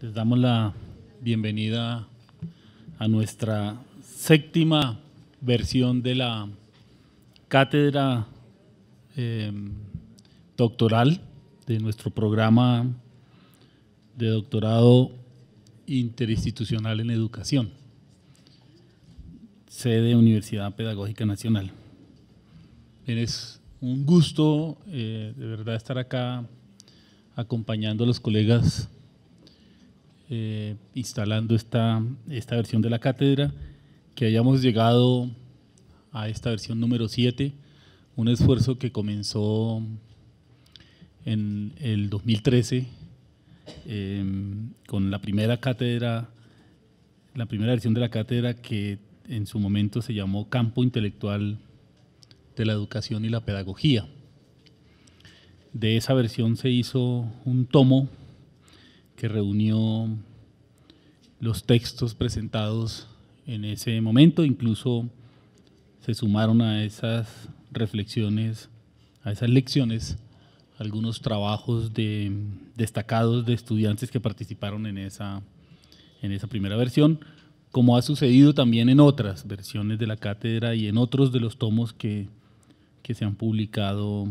Les damos la bienvenida a nuestra séptima versión de la cátedra doctoral de nuestro programa de doctorado interinstitucional en educación, sede Universidad Pedagógica Nacional. Es un gusto de verdad estar acá acompañando a los colegas instalando esta versión de la cátedra, que hayamos llegado a esta versión número 7, un esfuerzo que comenzó en el 2013 con la primera cátedra, la primera versión de la cátedra que en su momento se llamó Campo Intelectual de la Educación y la Pedagogía. De esa versión se hizo un tomo que reunió los textos presentados en ese momento, incluso se sumaron a esas reflexiones, a esas lecciones, algunos trabajos destacados de estudiantes que participaron en esa primera versión, como ha sucedido también en otras versiones de la cátedra y en otros de los tomos que se han publicado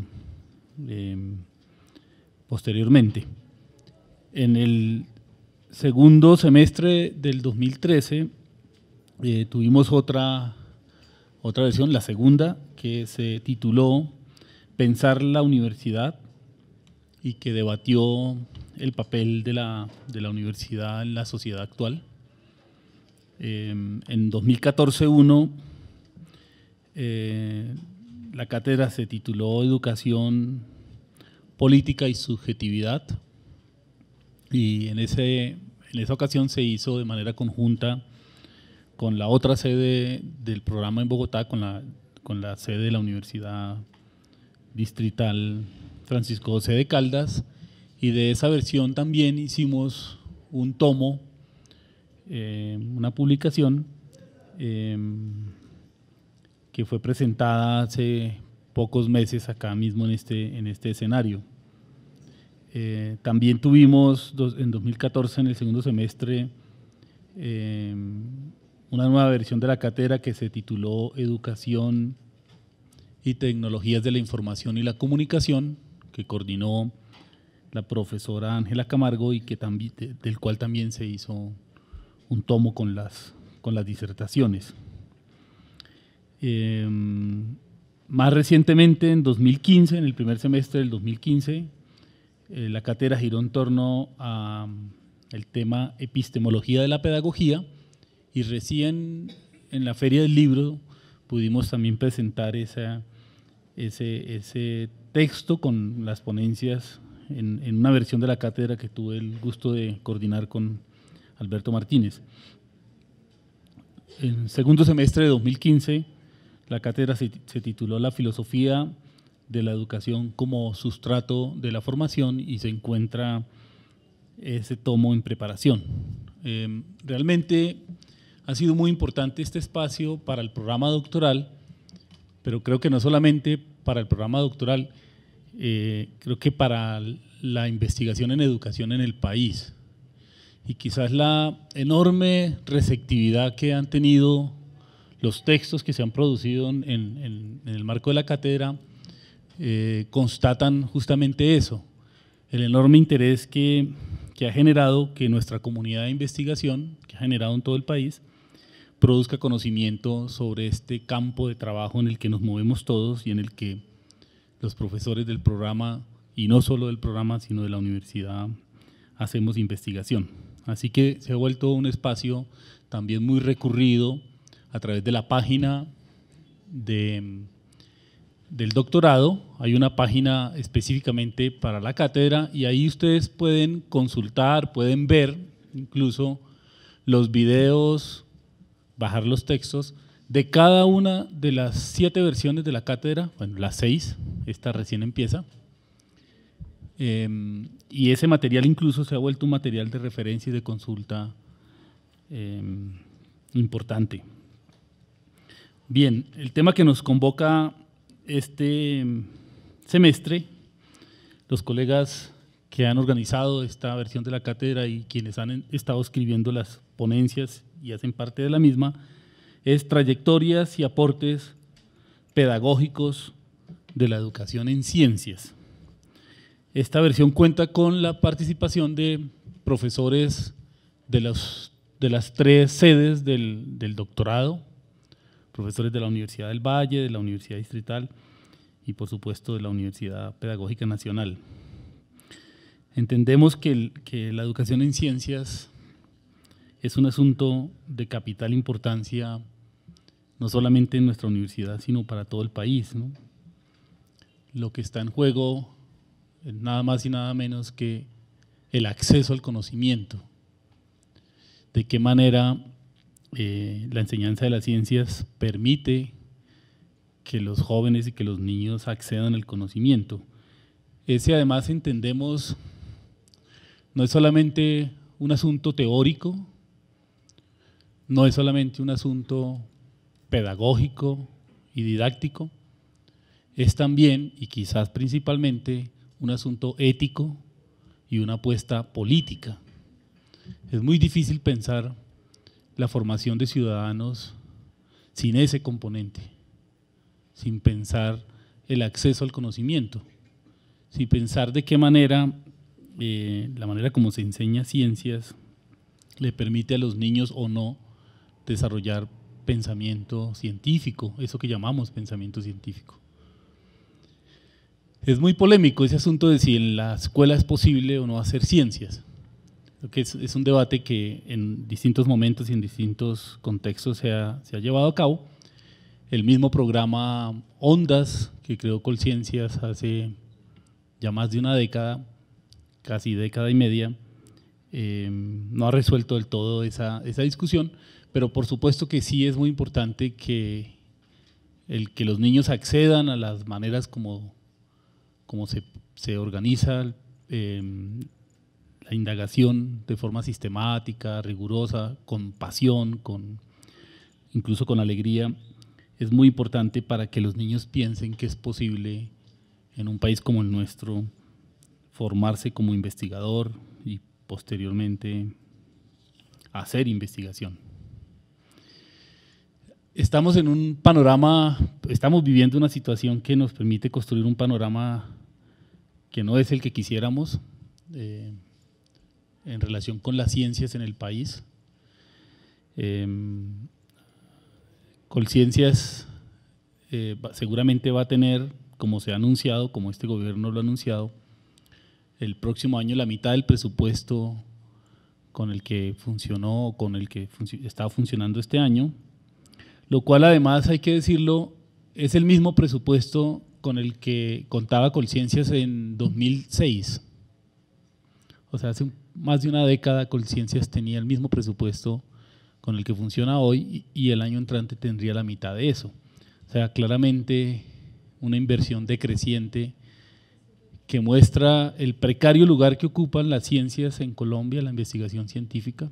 posteriormente. En el segundo semestre del 2013 tuvimos otra versión, la segunda, que se tituló Pensar la universidad y que debatió el papel de la universidad en la sociedad actual. En 2014-1 la cátedra se tituló Educación, Política y Subjetividad, y en esa ocasión se hizo de manera conjunta con la otra sede del programa en Bogotá, con la sede de la Universidad Distrital Francisco José de Caldas, y de esa versión también hicimos un tomo, una publicación que fue presentada hace pocos meses acá mismo en este escenario. También tuvimos en 2014, en el segundo semestre, una nueva versión de la cátedra que se tituló Educación y Tecnologías de la Información y la Comunicación, que coordinó la profesora Ángela Camargo y del cual también se hizo un tomo con las disertaciones. Más recientemente, en 2015, en el primer semestre del 2015, la cátedra giró en torno al tema epistemología de la pedagogía, y recién en la Feria del Libro pudimos también presentar ese texto con las ponencias en una versión de la cátedra que tuve el gusto de coordinar con Alberto Martínez. En el segundo semestre de 2015, la cátedra se tituló La filosofía de la educación como sustrato de la formación, y se encuentra ese tomo en preparación. Realmente ha sido muy importante este espacio para el programa doctoral, pero creo que no solamente para el programa doctoral, creo que para la investigación en educación en el país. Y quizás la enorme receptividad que han tenido los textos que se han producido en el marco de la cátedra constatan justamente eso, el enorme interés que ha generado que nuestra comunidad de investigación, que ha generado en todo el país, produzca conocimiento sobre este campo de trabajo en el que nos movemos todos y en el que los profesores del programa, y no solo del programa, sino de la universidad, hacemos investigación. Así que se ha vuelto un espacio también muy recurrido a través de la página del doctorado. Hay una página específicamente para la cátedra y ahí ustedes pueden consultar, pueden ver incluso los videos, bajar los textos de cada una de las 7 versiones de la cátedra, bueno, las 6, esta recién empieza, y ese material incluso se ha vuelto un material de referencia y de consulta importante. Bien, el tema que nos convoca este semestre, los colegas que han organizado esta versión de la cátedra y quienes han estado escribiendo las ponencias y hacen parte de la misma, es Trayectorias y aportes pedagógicos de la educación en ciencias. Esta versión cuenta con la participación de profesores de las 3 sedes del doctorado, profesores de la Universidad del Valle, de la Universidad Distrital y por supuesto de la Universidad Pedagógica Nacional. Entendemos que la educación en ciencias es un asunto de capital importancia, no solamente en nuestra universidad, sino para todo el país, ¿no? Lo que está en juego es nada más y nada menos que el acceso al conocimiento. De qué manera la enseñanza de las ciencias permite que los jóvenes y que los niños accedan al conocimiento. Ese además entendemos no es solamente un asunto teórico, no es solamente un asunto pedagógico y didáctico, es también y quizás principalmente un asunto ético y una apuesta política. Es muy difícil pensar la formación de ciudadanos sin ese componente, sin pensar el acceso al conocimiento, sin pensar de qué manera la manera como se enseña ciencias le permite a los niños o no desarrollar pensamiento científico, eso que llamamos pensamiento científico. Es muy polémico ese asunto de si en la escuela es posible o no hacer ciencias. Creo que es un debate que en distintos momentos y en distintos contextos se ha llevado a cabo. El mismo programa Ondas, que creó Colciencias hace ya más de una década, casi década y media, no ha resuelto del todo esa discusión, pero por supuesto que sí es muy importante que los niños accedan a las maneras como se organiza la indagación de forma sistemática, rigurosa, con pasión, incluso con alegría. Es muy importante para que los niños piensen que es posible en un país como el nuestro formarse como investigador y posteriormente hacer investigación. Estamos en un panorama, estamos viviendo una situación que nos permite construir un panorama que no es el que quisiéramos en relación con las ciencias en el país. Colciencias seguramente va a tener, como se ha anunciado, como este gobierno lo ha anunciado, el próximo año la mitad del presupuesto con el que funcionó, con el que estaba funcionando este año, lo cual además, hay que decirlo, es el mismo presupuesto con el que contaba Colciencias en 2006. O sea, hace más de una década Colciencias tenía el mismo presupuesto con el que funciona hoy y el año entrante tendría la mitad de eso. O sea, claramente una inversión decreciente que muestra el precario lugar que ocupan las ciencias en Colombia, la investigación científica,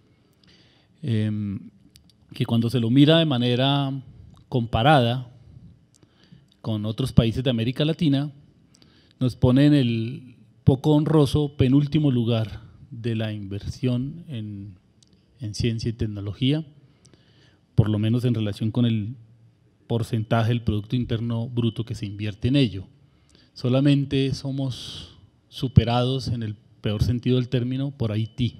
que cuando se lo mira de manera comparada con otros países de América Latina, nos pone en el poco honroso penúltimo lugar de la inversión en ciencia y tecnología, por lo menos en relación con el porcentaje del Producto Interno Bruto que se invierte en ello. Solamente somos superados, en el peor sentido del término, por Haití.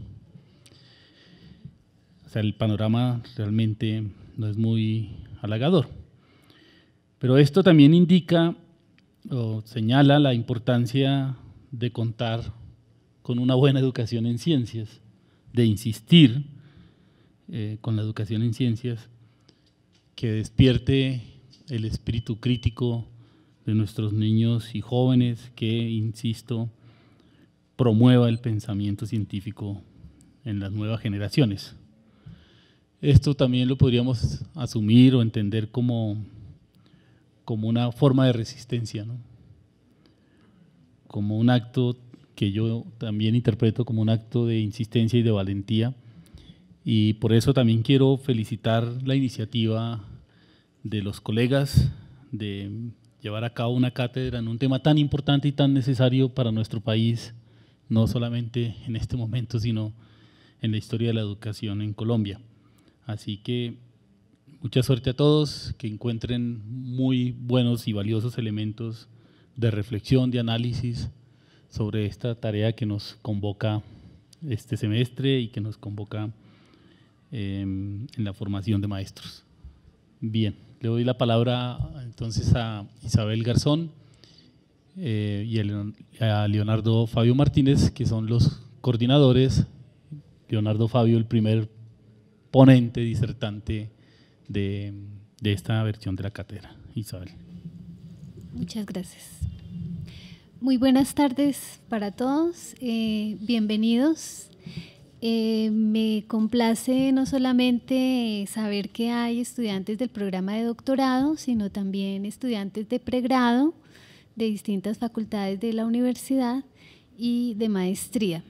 O sea, el panorama realmente no es muy halagador. Pero esto también indica o señala la importancia de contar con una buena educación en ciencias, de insistir con la educación en ciencias, que despierte el espíritu crítico de nuestros niños y jóvenes, que, insisto, promueva el pensamiento científico en las nuevas generaciones. Esto también lo podríamos asumir o entender como una forma de resistencia, ¿no? Como un acto que yo también interpreto como un acto de insistencia y de valentía, y por eso también quiero felicitar la iniciativa de los colegas de llevar a cabo una cátedra en un tema tan importante y tan necesario para nuestro país, no solamente en este momento, sino en la historia de la educación en Colombia. Así que mucha suerte a todos, que encuentren muy buenos y valiosos elementos de reflexión, de análisis sobre esta tarea que nos convoca este semestre y que nos convoca en la formación de maestros. Bien, le doy la palabra entonces a Isabel Garzón y a Leonardo Fabio Martínez, que son los coordinadores. Leonardo Fabio, el primer ponente, disertante de esta versión de la cátedra. Isabel. Muchas gracias. Muy buenas tardes para todos, bienvenidos. Me complace no solamente saber que hay estudiantes del programa de doctorado, sino también estudiantes de pregrado de distintas facultades de la universidad y de maestría.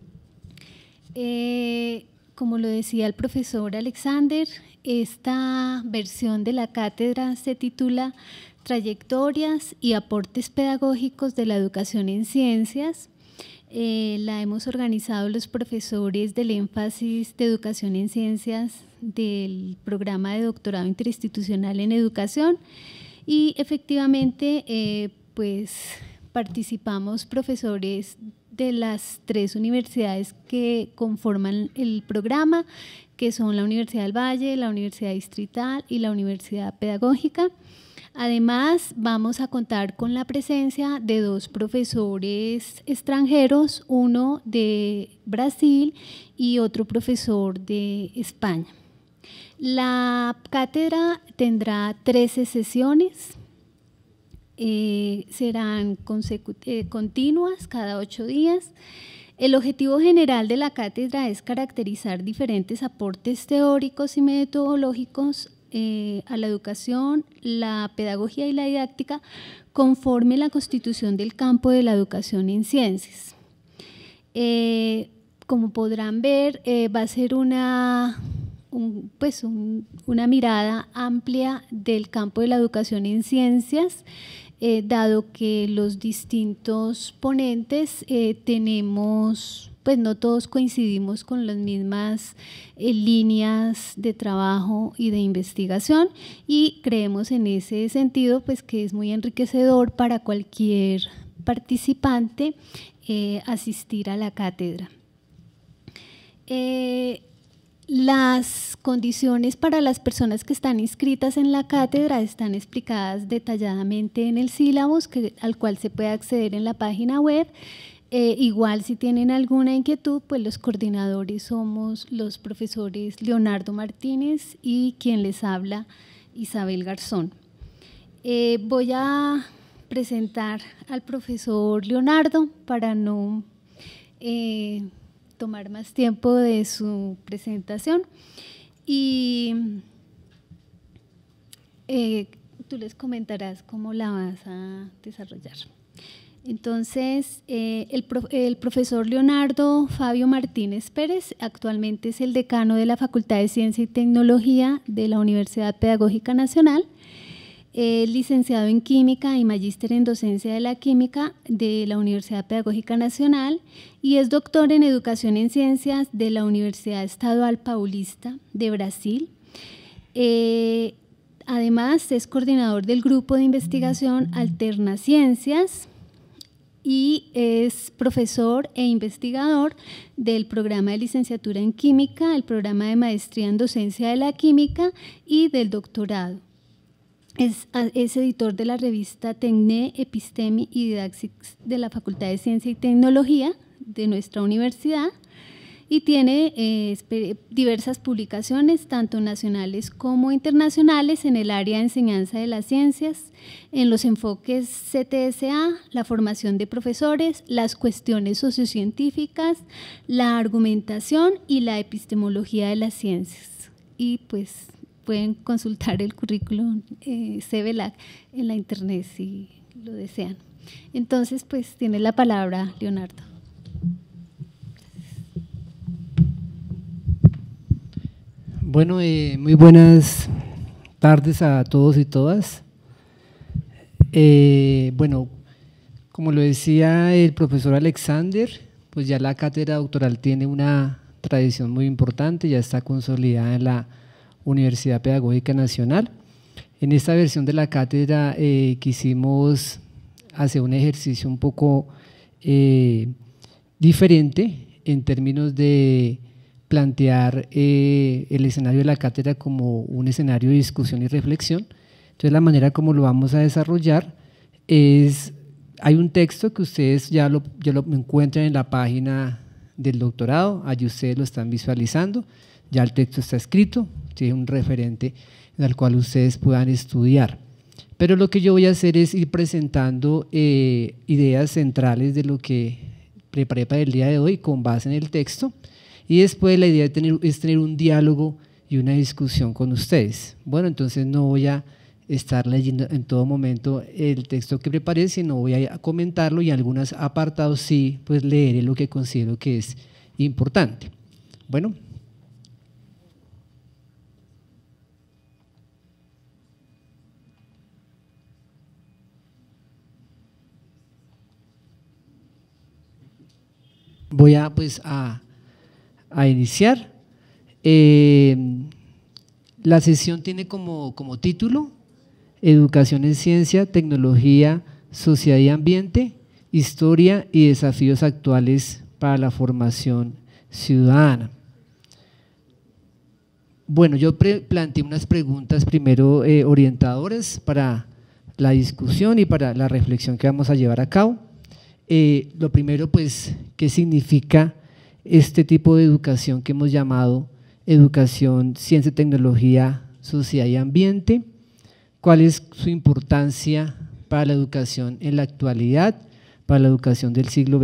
Como lo decía el profesor Alexander, esta versión de la cátedra se titula Trayectorias y aportes pedagógicos de la educación en ciencias. La hemos organizado los profesores del énfasis de educación en ciencias del programa de doctorado interinstitucional en educación y efectivamente pues participamos profesores de las 3 universidades que conforman el programa, que son la Universidad del Valle, la Universidad Distrital y la Universidad Pedagógica. Además, vamos a contar con la presencia de 2 profesores extranjeros, uno de Brasil y otro profesor de España. La cátedra tendrá 13 sesiones. Serán continuas cada 8 días. El objetivo general de la cátedra es caracterizar diferentes aportes teóricos y metodológicos a la educación, la pedagogía y la didáctica conforme la constitución del campo de la educación en ciencias. Como podrán ver, va a ser una mirada amplia del campo de la educación en ciencias, dado que los distintos ponentes tenemos, pues no todos coincidimos con las mismas líneas de trabajo y de investigación, y creemos en ese sentido pues que es muy enriquecedor para cualquier participante asistir a la cátedra. Las condiciones para las personas que están inscritas en la cátedra están explicadas detalladamente en el sílabus, al cual se puede acceder en la página web. Igual si tienen alguna inquietud, pues los coordinadores somos los profesores Leonardo Martínez y quien les habla, Isabel Garzón. Voy a presentar al profesor Leonardo para no tomar más tiempo de su presentación y tú les comentarás cómo la vas a desarrollar. Entonces, el profesor Leonardo Fabio Martínez Pérez actualmente es el decano de la Facultad de Ciencia y Tecnología de la Universidad Pedagógica Nacional. Es licenciado en Química y magíster en Docencia de la Química de la Universidad Pedagógica Nacional y es doctor en Educación en Ciencias de la Universidad Estadual Paulista de Brasil. Además, es coordinador del grupo de investigación Alternaciencias y es profesor e investigador del programa de licenciatura en Química, el programa de maestría en Docencia de la Química y del doctorado. Es editor de la revista Tecne, Episteme y Didaxics de la Facultad de Ciencia y Tecnología de nuestra universidad y tiene diversas publicaciones, tanto nacionales como internacionales, en el área de enseñanza de las ciencias, en los enfoques CTSA, la formación de profesores, las cuestiones sociocientíficas, la argumentación y la epistemología de las ciencias. Y pues pueden consultar el currículum CBLAC en la internet si lo desean. Entonces, pues tiene la palabra Leonardo. Bueno, muy buenas tardes a todos y todas. Bueno, como lo decía el profesor Alexander, pues ya la cátedra doctoral tiene una tradición muy importante, ya está consolidada en la Universidad Pedagógica Nacional. En esta versión de la cátedra quisimos hacer un ejercicio un poco diferente en términos de plantear el escenario de la cátedra como un escenario de discusión y reflexión. Entonces la manera como lo vamos a desarrollar es, hay un texto que ustedes ya lo encuentran en la página del doctorado, allí ustedes lo están visualizando, ya el texto está escrito, tiene un referente en el cual ustedes puedan estudiar. Pero lo que yo voy a hacer es ir presentando ideas centrales de lo que preparé para el día de hoy con base en el texto, y después la idea es tener un diálogo y una discusión con ustedes. Bueno, entonces no voy a estar leyendo en todo momento el texto que preparé, sino voy a comentarlo y en algunos apartados sí, pues leeré lo que considero que es importante. Bueno. Voy a iniciar. La sesión tiene como título Educación en Ciencia, Tecnología, Sociedad y Ambiente, Historia y Desafíos Actuales para la Formación Ciudadana. Bueno, yo planteé unas preguntas primero orientadoras para la discusión y para la reflexión que vamos a llevar a cabo. Lo primero, pues, ¿qué significa este tipo de educación que hemos llamado educación, ciencia, tecnología, sociedad y ambiente? ¿Cuál es su importancia para la educación en la actualidad, para la educación del siglo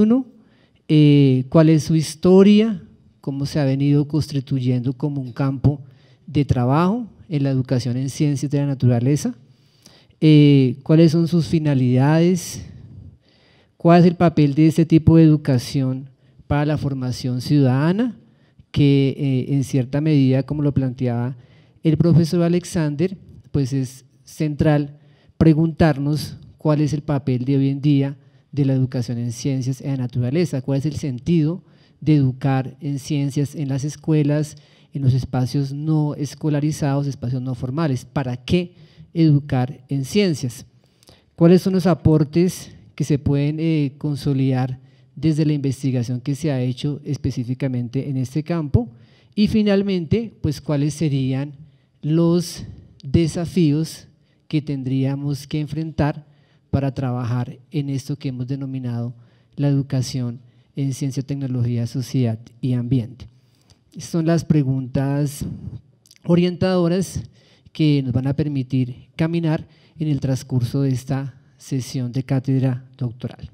XXI? ¿Cuál es su historia? ¿Cómo se ha venido constituyendo como un campo de trabajo en la educación en ciencias de la naturaleza? ¿Cuáles son sus finalidades? ¿Cuál es el papel de este tipo de educación para la formación ciudadana? Que en cierta medida, como lo planteaba el profesor Alexander, pues es central preguntarnos cuál es el papel de hoy en día de la educación en ciencias de la naturaleza, cuál es el sentido de educar en ciencias en las escuelas, en los espacios no escolarizados, espacios no formales. ¿Para qué educar en ciencias? ¿Cuáles son los aportes que se pueden consolidar desde la investigación que se ha hecho específicamente en este campo? Y finalmente, pues cuáles serían los desafíos que tendríamos que enfrentar para trabajar en esto que hemos denominado la educación en ciencia, tecnología, sociedad y ambiente. Son las preguntas orientadoras que nos van a permitir caminar en el transcurso de esta sesión de cátedra doctoral.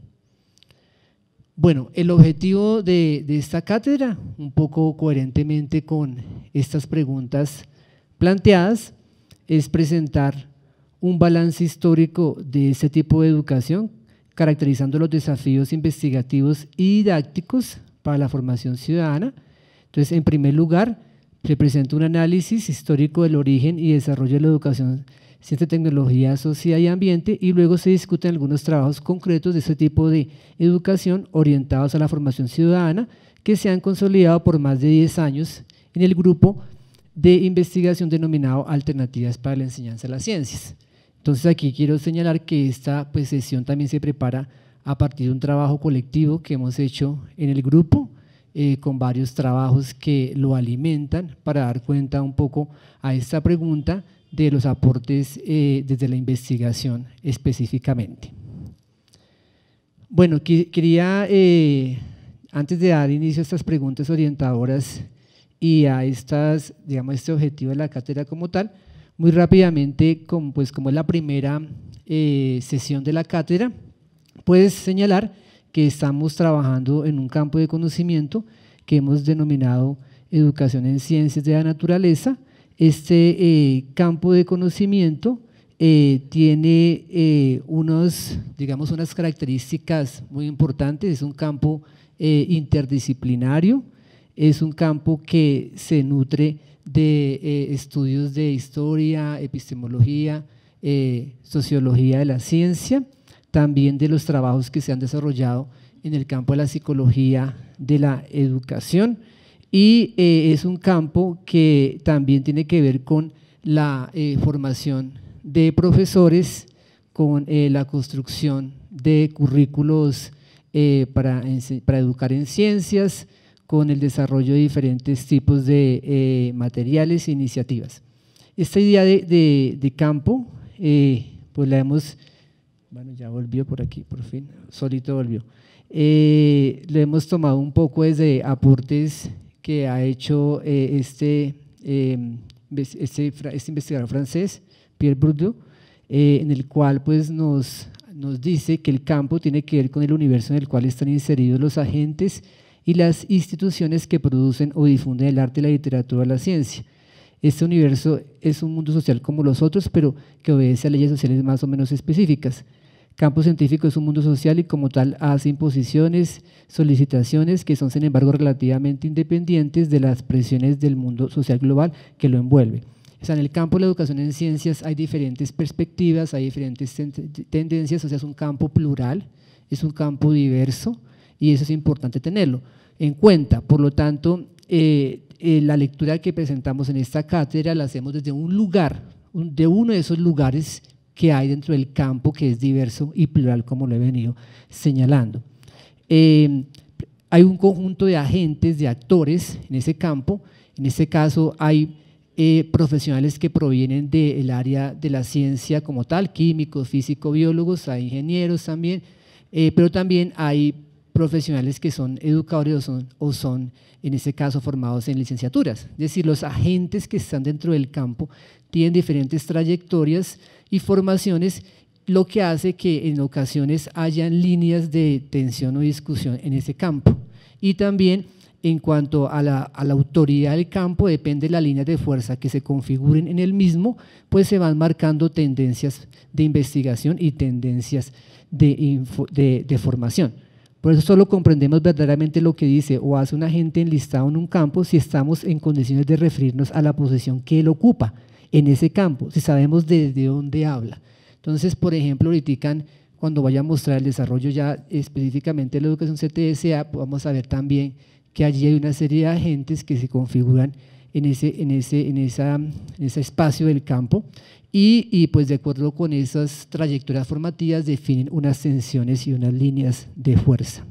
Bueno, el objetivo de esta cátedra, un poco coherentemente con estas preguntas planteadas, es presentar un balance histórico de este tipo de educación, caracterizando los desafíos investigativos y didácticos para la formación ciudadana. Entonces, en primer lugar, se presenta un análisis histórico del origen y desarrollo de la educación, ciencia, tecnología, sociedad y ambiente, y luego se discuten algunos trabajos concretos de este tipo de educación orientados a la formación ciudadana que se han consolidado por más de 10 años en el grupo de investigación denominado Alternativas para la Enseñanza de las Ciencias. Entonces aquí quiero señalar que esta sesión también se prepara a partir de un trabajo colectivo que hemos hecho en el grupo, con varios trabajos que lo alimentan para dar cuenta un poco a esta pregunta de los aportes desde la investigación específicamente. Bueno, quería, antes de dar inicio a estas preguntas orientadoras y a estas, digamos, este objetivo de la cátedra como tal, muy rápidamente, como es la primera sesión de la cátedra, pues señalar que estamos trabajando en un campo de conocimiento que hemos denominado educación en ciencias de la naturaleza. Este campo de conocimiento tiene unas características muy importantes. Es un campo interdisciplinario, es un campo que se nutre de estudios de historia, epistemología, sociología de la ciencia, también de los trabajos que se han desarrollado en el campo de la psicología de la educación, y es un campo que también tiene que ver con la formación de profesores, con la construcción de currículos para educar en ciencias, con el desarrollo de diferentes tipos de materiales e iniciativas. Esta idea de campo, pues la hemos, bueno, ya volvió por aquí, por fin, solito volvió. Lo hemos tomado un poco desde aportes que ha hecho este investigador francés, Pierre Bourdieu, en el cual pues nos dice que el campo tiene que ver con el universo en el cual están inseridos los agentes y las instituciones que producen o difunden el arte, la literatura, la ciencia. Este universo es un mundo social como los otros, pero que obedece a leyes sociales más o menos específicas. Campo científico es un mundo social y como tal hace imposiciones, solicitaciones que son sin embargo relativamente independientes de las presiones del mundo social global que lo envuelve. O sea, en el campo de la educación en ciencias hay diferentes perspectivas, hay diferentes tendencias, o sea, es un campo plural, es un campo diverso y eso es importante tenerlo en cuenta. Por lo tanto, la lectura que presentamos en esta cátedra la hacemos desde un lugar, de uno de esos lugares que hay dentro del campo que es diverso y plural, como lo he venido señalando. Hay un conjunto de agentes, de actores en ese campo. En este caso hay profesionales que provienen del área de la ciencia como tal, químicos, físicos, biólogos, hay ingenieros también, pero también hay profesionales que son educadores o son en este caso formados en licenciaturas. Es decir, los agentes que están dentro del campo tienen diferentes trayectorias y formaciones, lo que hace que en ocasiones hayan líneas de tensión o discusión en ese campo. Y también en cuanto a la autoridad del campo, depende de la línea de fuerza que se configuren en el mismo, pues se van marcando tendencias de investigación y tendencias de formación. Por eso solo comprendemos verdaderamente lo que dice o hace un agente enlistado en un campo si estamos en condiciones de referirnos a la posición que él ocupa en ese campo, si sabemos desde dónde habla. Entonces, por ejemplo, ahorita cuando vaya a mostrar el desarrollo ya específicamente de la educación CTSA, vamos a ver también que allí hay una serie de agentes que se configuran en ese espacio del campo y pues de acuerdo con esas trayectorias formativas definen unas tensiones y unas líneas de fuerza.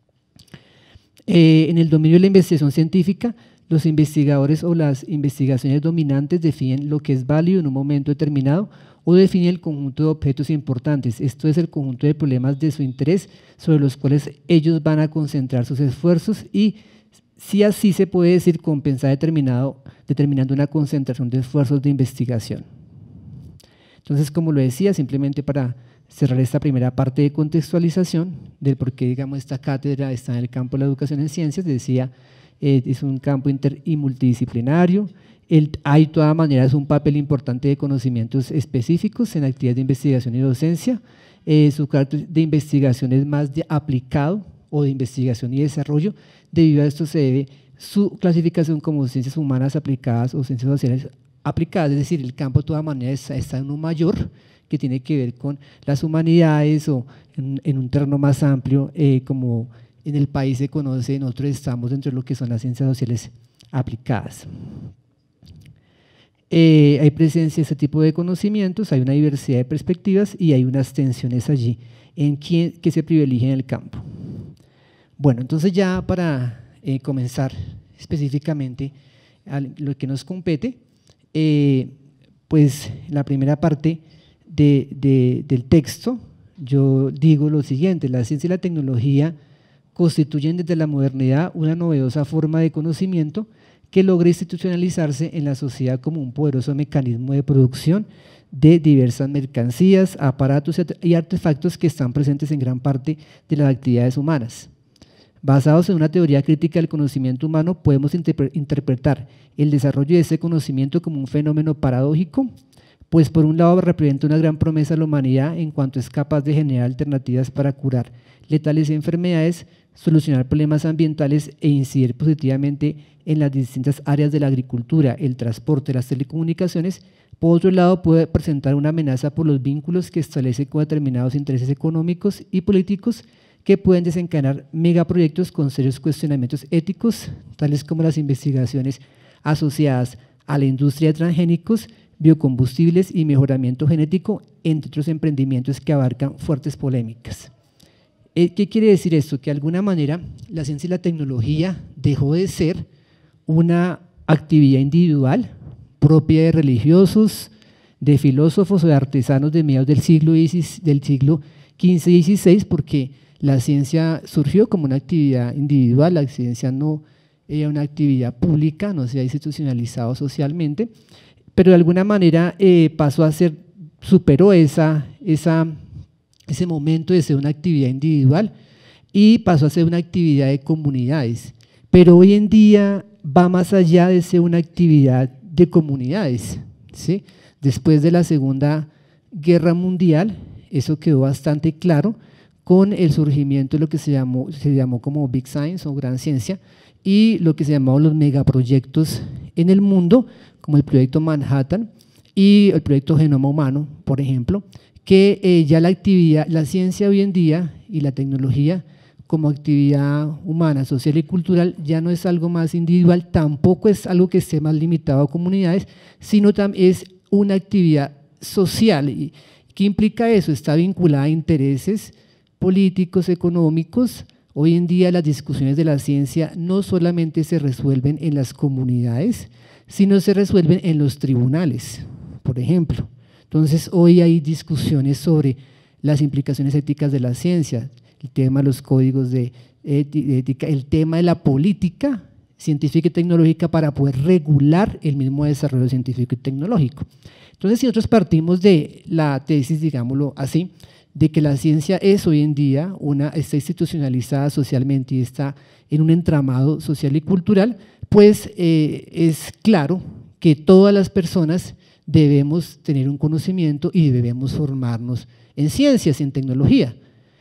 En el dominio de la investigación científica, los investigadores o las investigaciones dominantes definen lo que es válido en un momento determinado o definen el conjunto de objetos importantes, esto es el conjunto de problemas de su interés sobre los cuales ellos van a concentrar sus esfuerzos y si así se puede decir compensar determinando una concentración de esfuerzos de investigación. Entonces, como lo decía, simplemente para cerrar esta primera parte de contextualización del por qué, digamos, esta cátedra está en el campo de la educación en ciencias, decía, es un campo inter y multidisciplinario, hay de todas maneras un papel importante de conocimientos específicos en actividades de investigación y docencia, su carácter de investigación es más de aplicado o de investigación y desarrollo, debido a esto se debe su clasificación como ciencias humanas aplicadas o ciencias sociales aplicadas, es decir, el campo de todas maneras está en un mayor que tiene que ver con las humanidades o en un terreno más amplio, como en el país se conoce, nosotros estamos dentro de lo que son las ciencias sociales aplicadas. Hay presencia de este tipo de conocimientos, hay una diversidad de perspectivas y hay unas tensiones allí en que se privilegia en el campo. Bueno, entonces ya para comenzar específicamente a lo que nos compete, pues en la primera parte del texto yo digo lo siguiente: la ciencia y la tecnología constituyen desde la modernidad una novedosa forma de conocimiento que logra institucionalizarse en la sociedad como un poderoso mecanismo de producción de diversas mercancías, aparatos y artefactos que están presentes en gran parte de las actividades humanas. Basados en una teoría crítica del conocimiento humano, podemos interpretar el desarrollo de ese conocimiento como un fenómeno paradójico, pues por un lado representa una gran promesa a la humanidad en cuanto es capaz de generar alternativas para curar letales enfermedades, solucionar problemas ambientales e incidir positivamente en las distintas áreas de la agricultura, el transporte, las telecomunicaciones. Por otro lado, puede presentar una amenaza por los vínculos que establece con determinados intereses económicos y políticos que pueden desencadenar megaproyectos con serios cuestionamientos éticos, tales como las investigaciones asociadas a la industria de transgénicos, biocombustibles y mejoramiento genético, entre otros emprendimientos que abarcan fuertes polémicas. ¿Qué quiere decir esto? Que de alguna manera la ciencia y la tecnología dejó de ser una actividad individual propia de religiosos, de filósofos o de artesanos de mediados del siglo XV y XVI, porque la ciencia surgió como una actividad individual, la ciencia no era una actividad pública, no se ha institucionalizado socialmente, pero de alguna manera pasó a ser, superó ese momento de ser una actividad individual y pasó a ser una actividad de comunidades, pero hoy en día va más allá de ser una actividad de comunidades, ¿sí? Después de la Segunda Guerra Mundial, eso quedó bastante claro con el surgimiento de lo que se llamó como Big Science o Gran Ciencia y lo que se llamaban los megaproyectos en el mundo, como el proyecto Manhattan y el proyecto Genoma Humano, por ejemplo, que ya la ciencia hoy en día y la tecnología como actividad humana, social y cultural ya no es algo más individual, tampoco es algo que esté más limitado a comunidades, sino también es una actividad social. ¿Y qué implica eso? Está vinculada a intereses políticos, económicos. Hoy en día las discusiones de la ciencia no solamente se resuelven en las comunidades, sino se resuelven en los tribunales, por ejemplo. Entonces hoy hay discusiones sobre las implicaciones éticas de la ciencia, el tema de los códigos de ética, el tema de la política científica y tecnológica para poder regular el mismo desarrollo científico y tecnológico. Entonces, si nosotros partimos de la tesis, digámoslo así, de que la ciencia es hoy en día está institucionalizada socialmente y está en un entramado social y cultural, pues es claro que todas las personas debemos tener un conocimiento y debemos formarnos en ciencias y en tecnología.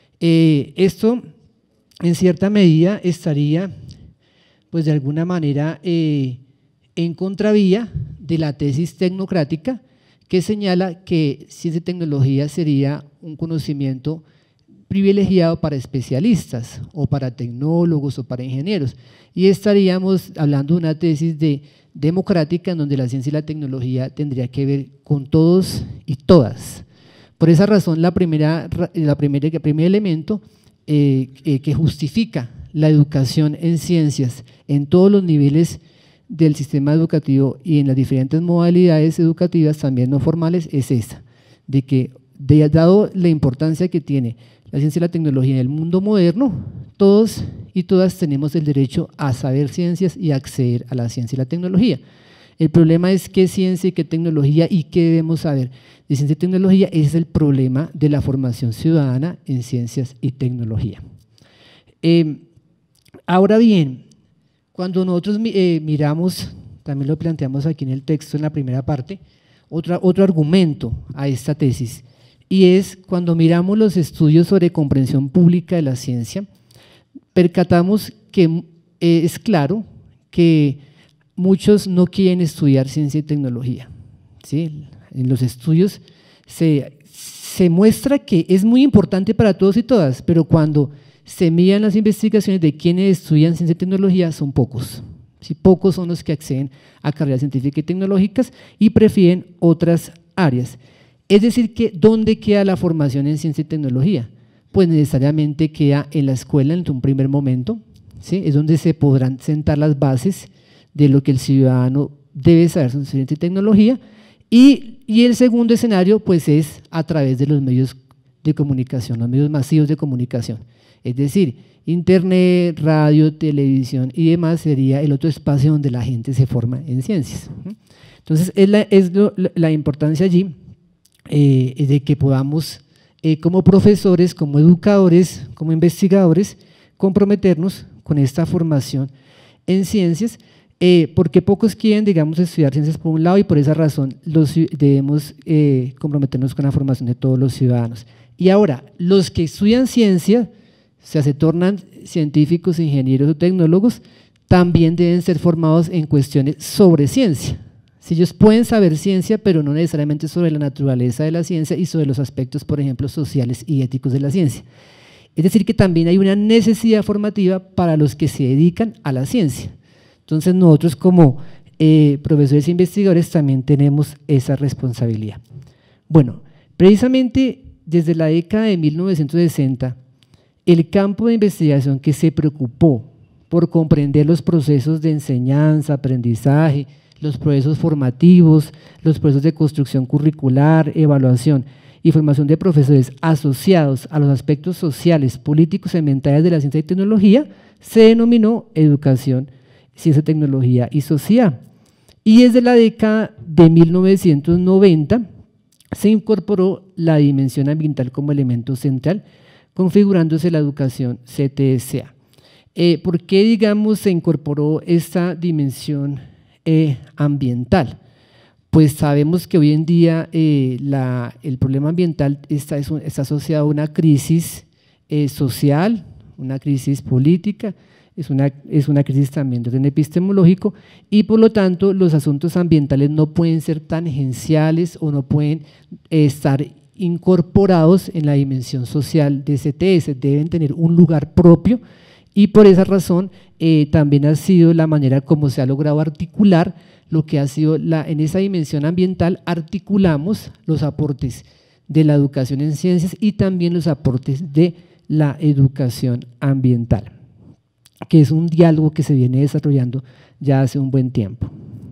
Esto, en cierta medida, estaría pues de alguna manera en contravía de la tesis tecnocrática que señala que ciencia y tecnología sería un conocimiento privilegiado para especialistas o para tecnólogos o para ingenieros, y estaríamos hablando de una tesis democrática en donde la ciencia y la tecnología tendría que ver con todos y todas. Por esa razón, el primer elemento que justifica la educación en ciencias en todos los niveles del sistema educativo y en las diferentes modalidades educativas también no formales es esta, de que dado la importancia que tiene la ciencia y la tecnología en el mundo moderno, todos y todas tenemos el derecho a saber ciencias y acceder a la ciencia y la tecnología. El problema es qué ciencia y qué tecnología y qué debemos saber de ciencia y tecnología. Ese es el problema de la formación ciudadana en ciencias y tecnología. Ahora bien, cuando nosotros miramos, también lo planteamos aquí en el texto en la primera parte, otro argumento a esta tesis, y es cuando miramos los estudios sobre comprensión pública de la ciencia, percatamos que es claro que muchos no quieren estudiar ciencia y tecnología, ¿sí? En los estudios se muestra que es muy importante para todos y todas, pero cuando se miran las investigaciones de quienes estudian ciencia y tecnología son pocos. ¿Sí? Pocos son los que acceden a carreras científicas y tecnológicas y prefieren otras áreas. Es decir, que ¿dónde queda la formación en ciencia y tecnología? Pues necesariamente queda en la escuela en un primer momento, ¿sí? Es donde se podrán sentar las bases de lo que el ciudadano debe saber sobre ciencia y tecnología, y el segundo escenario pues es a través de los medios de comunicación, los medios masivos de comunicación, es decir, internet, radio, televisión y demás sería el otro espacio donde la gente se forma en ciencias. Entonces la importancia allí es de que podamos como profesores, como educadores, como investigadores comprometernos con esta formación en ciencias, porque pocos quieren, digamos, estudiar ciencias por un lado y por esa razón debemos comprometernos con la formación de todos los ciudadanos. Y ahora, los que estudian ciencia, o sea, se tornan científicos, ingenieros o tecnólogos, también deben ser formados en cuestiones sobre ciencia. Si ellos pueden saber ciencia, pero no necesariamente sobre la naturaleza de la ciencia y sobre los aspectos, por ejemplo, sociales y éticos de la ciencia. Es decir, que también hay una necesidad formativa para los que se dedican a la ciencia. Entonces nosotros como profesores e investigadores también tenemos esa responsabilidad. Bueno, precisamente desde la década de 1960, el campo de investigación que se preocupó por comprender los procesos de enseñanza, aprendizaje, los procesos formativos, los procesos de construcción curricular, evaluación y formación de profesores asociados a los aspectos sociales, políticos y ambientales de la ciencia y tecnología, se denominó educación, ciencia, tecnología y sociedad. Y desde la década de 1990 se incorporó la dimensión ambiental como elemento central, configurándose la educación CTSA. ¿Por qué, digamos, se incorporó esta dimensión ambiental? Pues sabemos que hoy en día el problema ambiental está asociado a una crisis social, una crisis política, es una crisis también de orden epistemológico, y por lo tanto los asuntos ambientales no pueden ser tangenciales o no pueden estar incorporados en la dimensión social de CTS, deben tener un lugar propio, y por esa razón también ha sido la manera como se ha logrado articular lo que ha sido en esa dimensión ambiental. Articulamos los aportes de la educación en ciencias y también los aportes de la educación ambiental, que es un diálogo que se viene desarrollando ya hace un buen tiempo.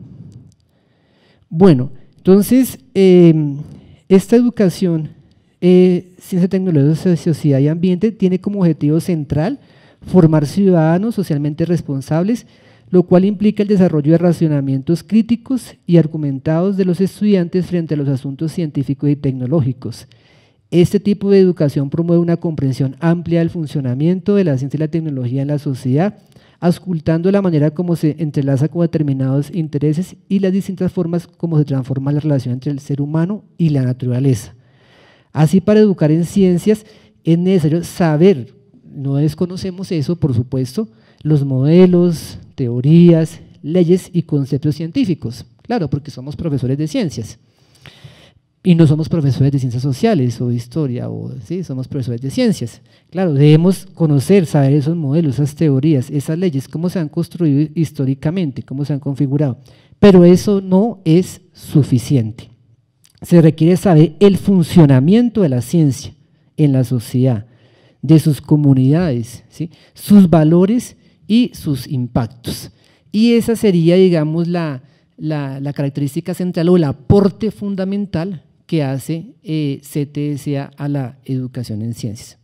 Bueno, entonces esta educación, ciencia, tecnología, sociedad y ambiente, tiene como objetivo central formar ciudadanos socialmente responsables, lo cual implica el desarrollo de razonamientos críticos y argumentados de los estudiantes frente a los asuntos científicos y tecnológicos. Este tipo de educación promueve una comprensión amplia del funcionamiento de la ciencia y la tecnología en la sociedad, auscultando la manera como se entrelaza con determinados intereses y las distintas formas como se transforma la relación entre el ser humano y la naturaleza. Así, para educar en ciencias es necesario saber, no desconocemos eso, por supuesto, los modelos, teorías, leyes y conceptos científicos, claro, porque somos profesores de ciencias. Y no somos profesores de ciencias sociales o de historia, ¿sí? Somos profesores de ciencias. Claro, debemos conocer, saber esos modelos, esas teorías, esas leyes, cómo se han construido históricamente, cómo se han configurado. Pero eso no es suficiente. Se requiere saber el funcionamiento de la ciencia en la sociedad, de sus comunidades, ¿sí? Sus valores y sus impactos. Y esa sería, digamos, la característica central o el aporte fundamental que hace CTSA a la educación en ciencias.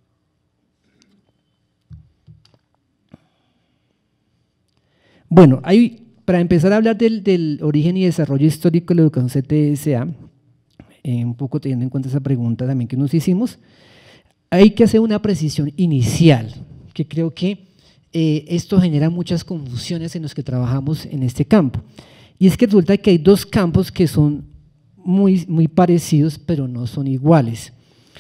Bueno, para empezar a hablar del origen y desarrollo histórico de la educación CTSA, un poco teniendo en cuenta esa pregunta también que nos hicimos, hay que hacer una precisión inicial, que creo que esto genera muchas confusiones en los que trabajamos en este campo. Y es que resulta que hay dos campos que son muy parecidos, pero no son iguales.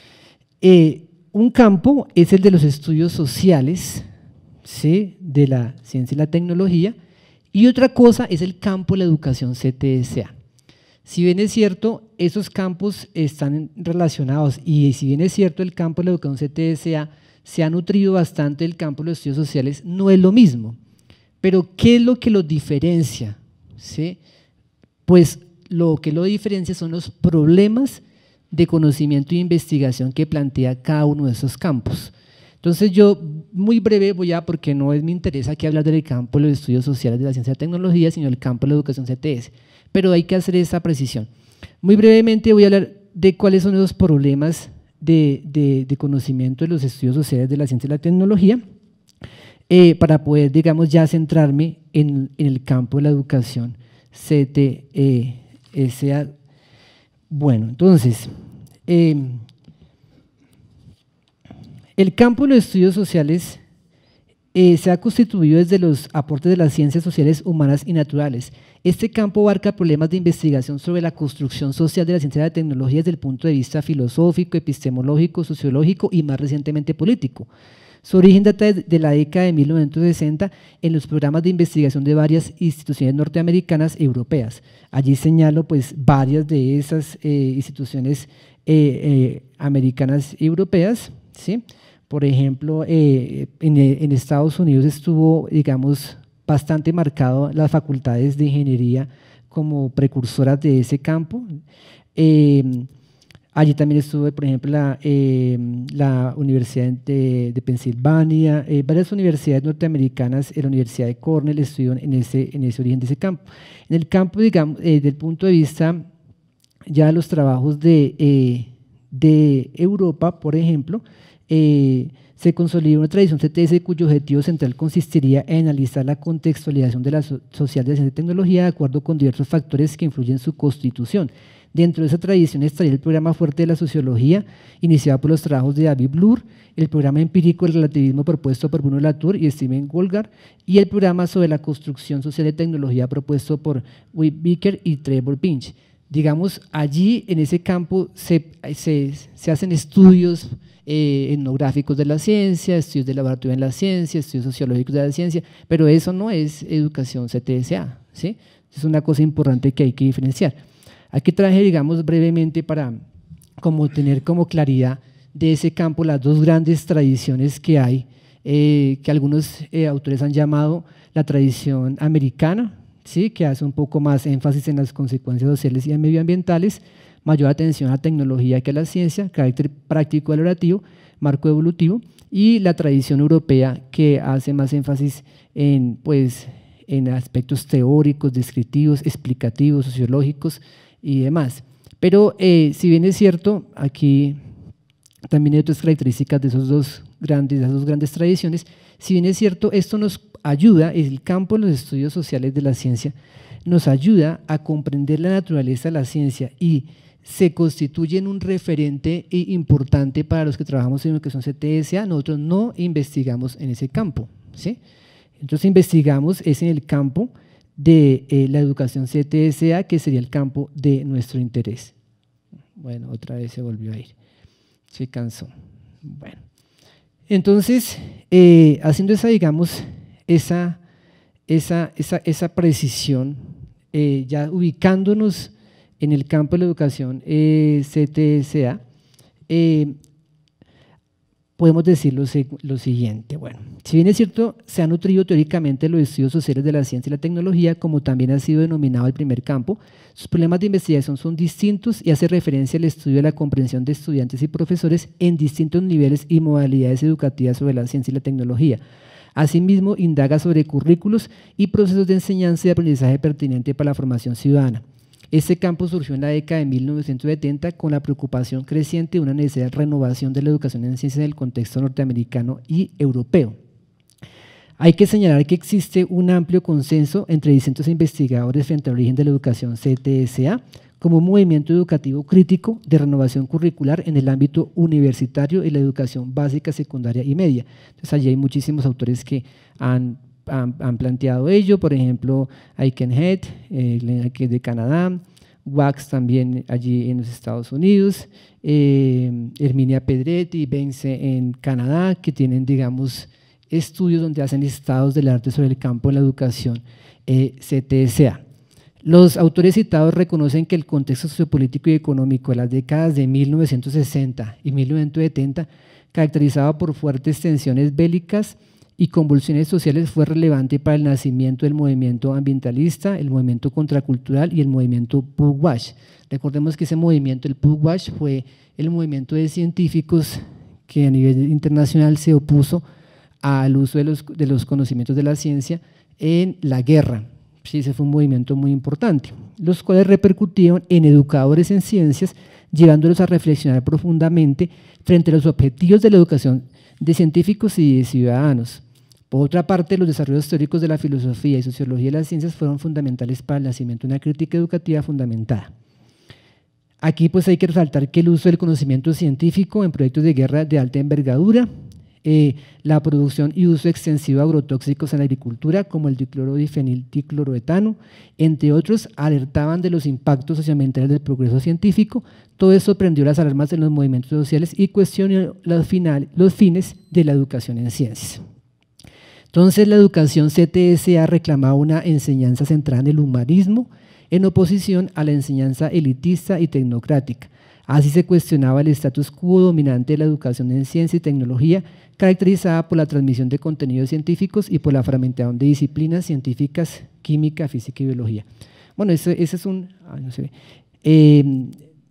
Un campo es el de los estudios sociales, ¿sí?, de la ciencia y la tecnología, y otra cosa es el campo de la educación CTSA. Si bien es cierto, esos campos están relacionados, y si bien es cierto, el campo de la educación CTSA se ha nutrido bastante del campo de los estudios sociales, no es lo mismo. Pero ¿qué es lo que los diferencia? ¿Sí? Pues lo que lo diferencia son los problemas de conocimiento e investigación que plantea cada uno de esos campos. Entonces yo muy breve porque no me interesa aquí hablar del campo de los estudios sociales de la ciencia y la tecnología, sino del campo de la educación CTS, pero hay que hacer esa precisión. Muy brevemente voy a hablar de cuáles son esos problemas de conocimiento de los estudios sociales de la ciencia y la tecnología, para poder, digamos, ya centrarme en el campo de la educación CTSA. Bueno, entonces, el campo de los estudios sociales se ha constituido desde los aportes de las ciencias sociales humanas y naturales. Este campo abarca problemas de investigación sobre la construcción social de la ciencia y la tecnología desde el punto de vista filosófico, epistemológico, sociológico y más recientemente político. Su origen data de la década de 1960 en los programas de investigación de varias instituciones norteamericanas y europeas. Allí señalo pues varias de esas instituciones americanas y europeas, ¿sí? Por ejemplo, en Estados Unidos estuvo, digamos, bastante marcado las facultades de ingeniería como precursoras de ese campo. Allí también estuvo, por ejemplo, la Universidad de Pensilvania, varias universidades norteamericanas, la Universidad de Cornell estuvieron en ese origen de ese campo. En el campo, digamos, del punto de vista ya los trabajos de Europa, por ejemplo, se consolidó una tradición CTS cuyo objetivo central consistiría en analizar la contextualización de la social de la ciencia y tecnología de acuerdo con diversos factores que influyen en su constitución. Dentro de esa tradición estaría el programa fuerte de la sociología, iniciado por los trabajos de David Bloor, el programa empírico del relativismo propuesto por Bruno Latour y Steven Woolgar, y el programa sobre la construcción social de tecnología propuesto por Will Becker y Trevor Pinch. Digamos, allí en ese campo se hacen estudios etnográficos de la ciencia, estudios de laboratorio en la ciencia, estudios sociológicos de la ciencia, pero eso no es educación CTSA, ¿sí? Es una cosa importante que hay que diferenciar. Aquí traje, digamos, brevemente para tener como claridad de ese campo las dos grandes tradiciones que hay, que algunos autores han llamado la tradición americana, ¿sí? Que hace un poco más énfasis en las consecuencias sociales y medioambientales, mayor atención a la tecnología que a la ciencia, carácter práctico valorativo, marco evolutivo, y la tradición europea que hace más énfasis en aspectos teóricos, descriptivos, explicativos, sociológicos y demás. Pero si bien es cierto, aquí también hay otras características de esas dos grandes tradiciones, si bien es cierto, esto nos ayuda, el campo de los estudios sociales de la ciencia, nos ayuda a comprender la naturaleza de la ciencia y se constituye en un referente importante para los que trabajamos en educación CTSA. Nosotros no investigamos en ese campo, ¿sí? Entonces investigamos es en el campo de la educación CTSA, que sería el campo de nuestro interés. Bueno, otra vez se volvió a ir, se cansó. Bueno, entonces, haciendo esa precisión, ya ubicándonos en el campo de la educación CTSA, podemos decir lo siguiente. Bueno, si bien es cierto, se ha nutrido teóricamente los estudios sociales de la ciencia y la tecnología, como también ha sido denominado el primer campo, sus problemas de investigación son distintos y hace referencia al estudio de la comprensión de estudiantes y profesores en distintos niveles y modalidades educativas sobre la ciencia y la tecnología. Asimismo, indaga sobre currículos y procesos de enseñanza y aprendizaje pertinente para la formación ciudadana. Este campo surgió en la década de 1970 con la preocupación creciente de una necesidad de renovación de la educación en ciencias en el contexto norteamericano y europeo. Hay que señalar que existe un amplio consenso entre distintos investigadores frente al origen de la educación CTSA como un movimiento educativo crítico de renovación curricular en el ámbito universitario y la educación básica, secundaria y media. Entonces allí hay muchísimos autores que han planteado ello, por ejemplo, Aikenhead, que es de Canadá, Wax también allí en los Estados Unidos, Herminia Pedretti y Vence en Canadá, que tienen, digamos, estudios donde hacen estados del arte sobre el campo de la educación CTSA. Los autores citados reconocen que el contexto sociopolítico y económico de las décadas de 1960 y 1970, caracterizado por fuertes tensiones bélicas y convulsiones sociales, fue relevante para el nacimiento del movimiento ambientalista, el movimiento contracultural y el movimiento Pugwash. Recordemos que ese movimiento, el Pugwash, fue el movimiento de científicos que a nivel internacional se opuso al uso de los conocimientos de la ciencia en la guerra. Sí, ese fue un movimiento muy importante, los cuales repercutieron en educadores en ciencias, llevándolos a reflexionar profundamente frente a los objetivos de la educación de científicos y de ciudadanos. Por otra parte, los desarrollos teóricos de la filosofía y sociología de las ciencias fueron fundamentales para el nacimiento de una crítica educativa fundamentada. Aquí pues hay que resaltar que el uso del conocimiento científico en proyectos de guerra de alta envergadura, la producción y uso extensivo de agrotóxicos en la agricultura como el diclorodifenildicloroetano, entre otros, alertaban de los impactos socioambientales del progreso científico. Todo eso prendió las alarmas en los movimientos sociales y cuestionó los fines de la educación en ciencias. Entonces, la educación CTSA reclamaba una enseñanza centrada en el humanismo, en oposición a la enseñanza elitista y tecnocrática. Así se cuestionaba el status quo dominante de la educación en ciencia y tecnología, caracterizada por la transmisión de contenidos científicos y por la fragmentación de disciplinas científicas, química, física y biología. Bueno, ese es un… no se ve.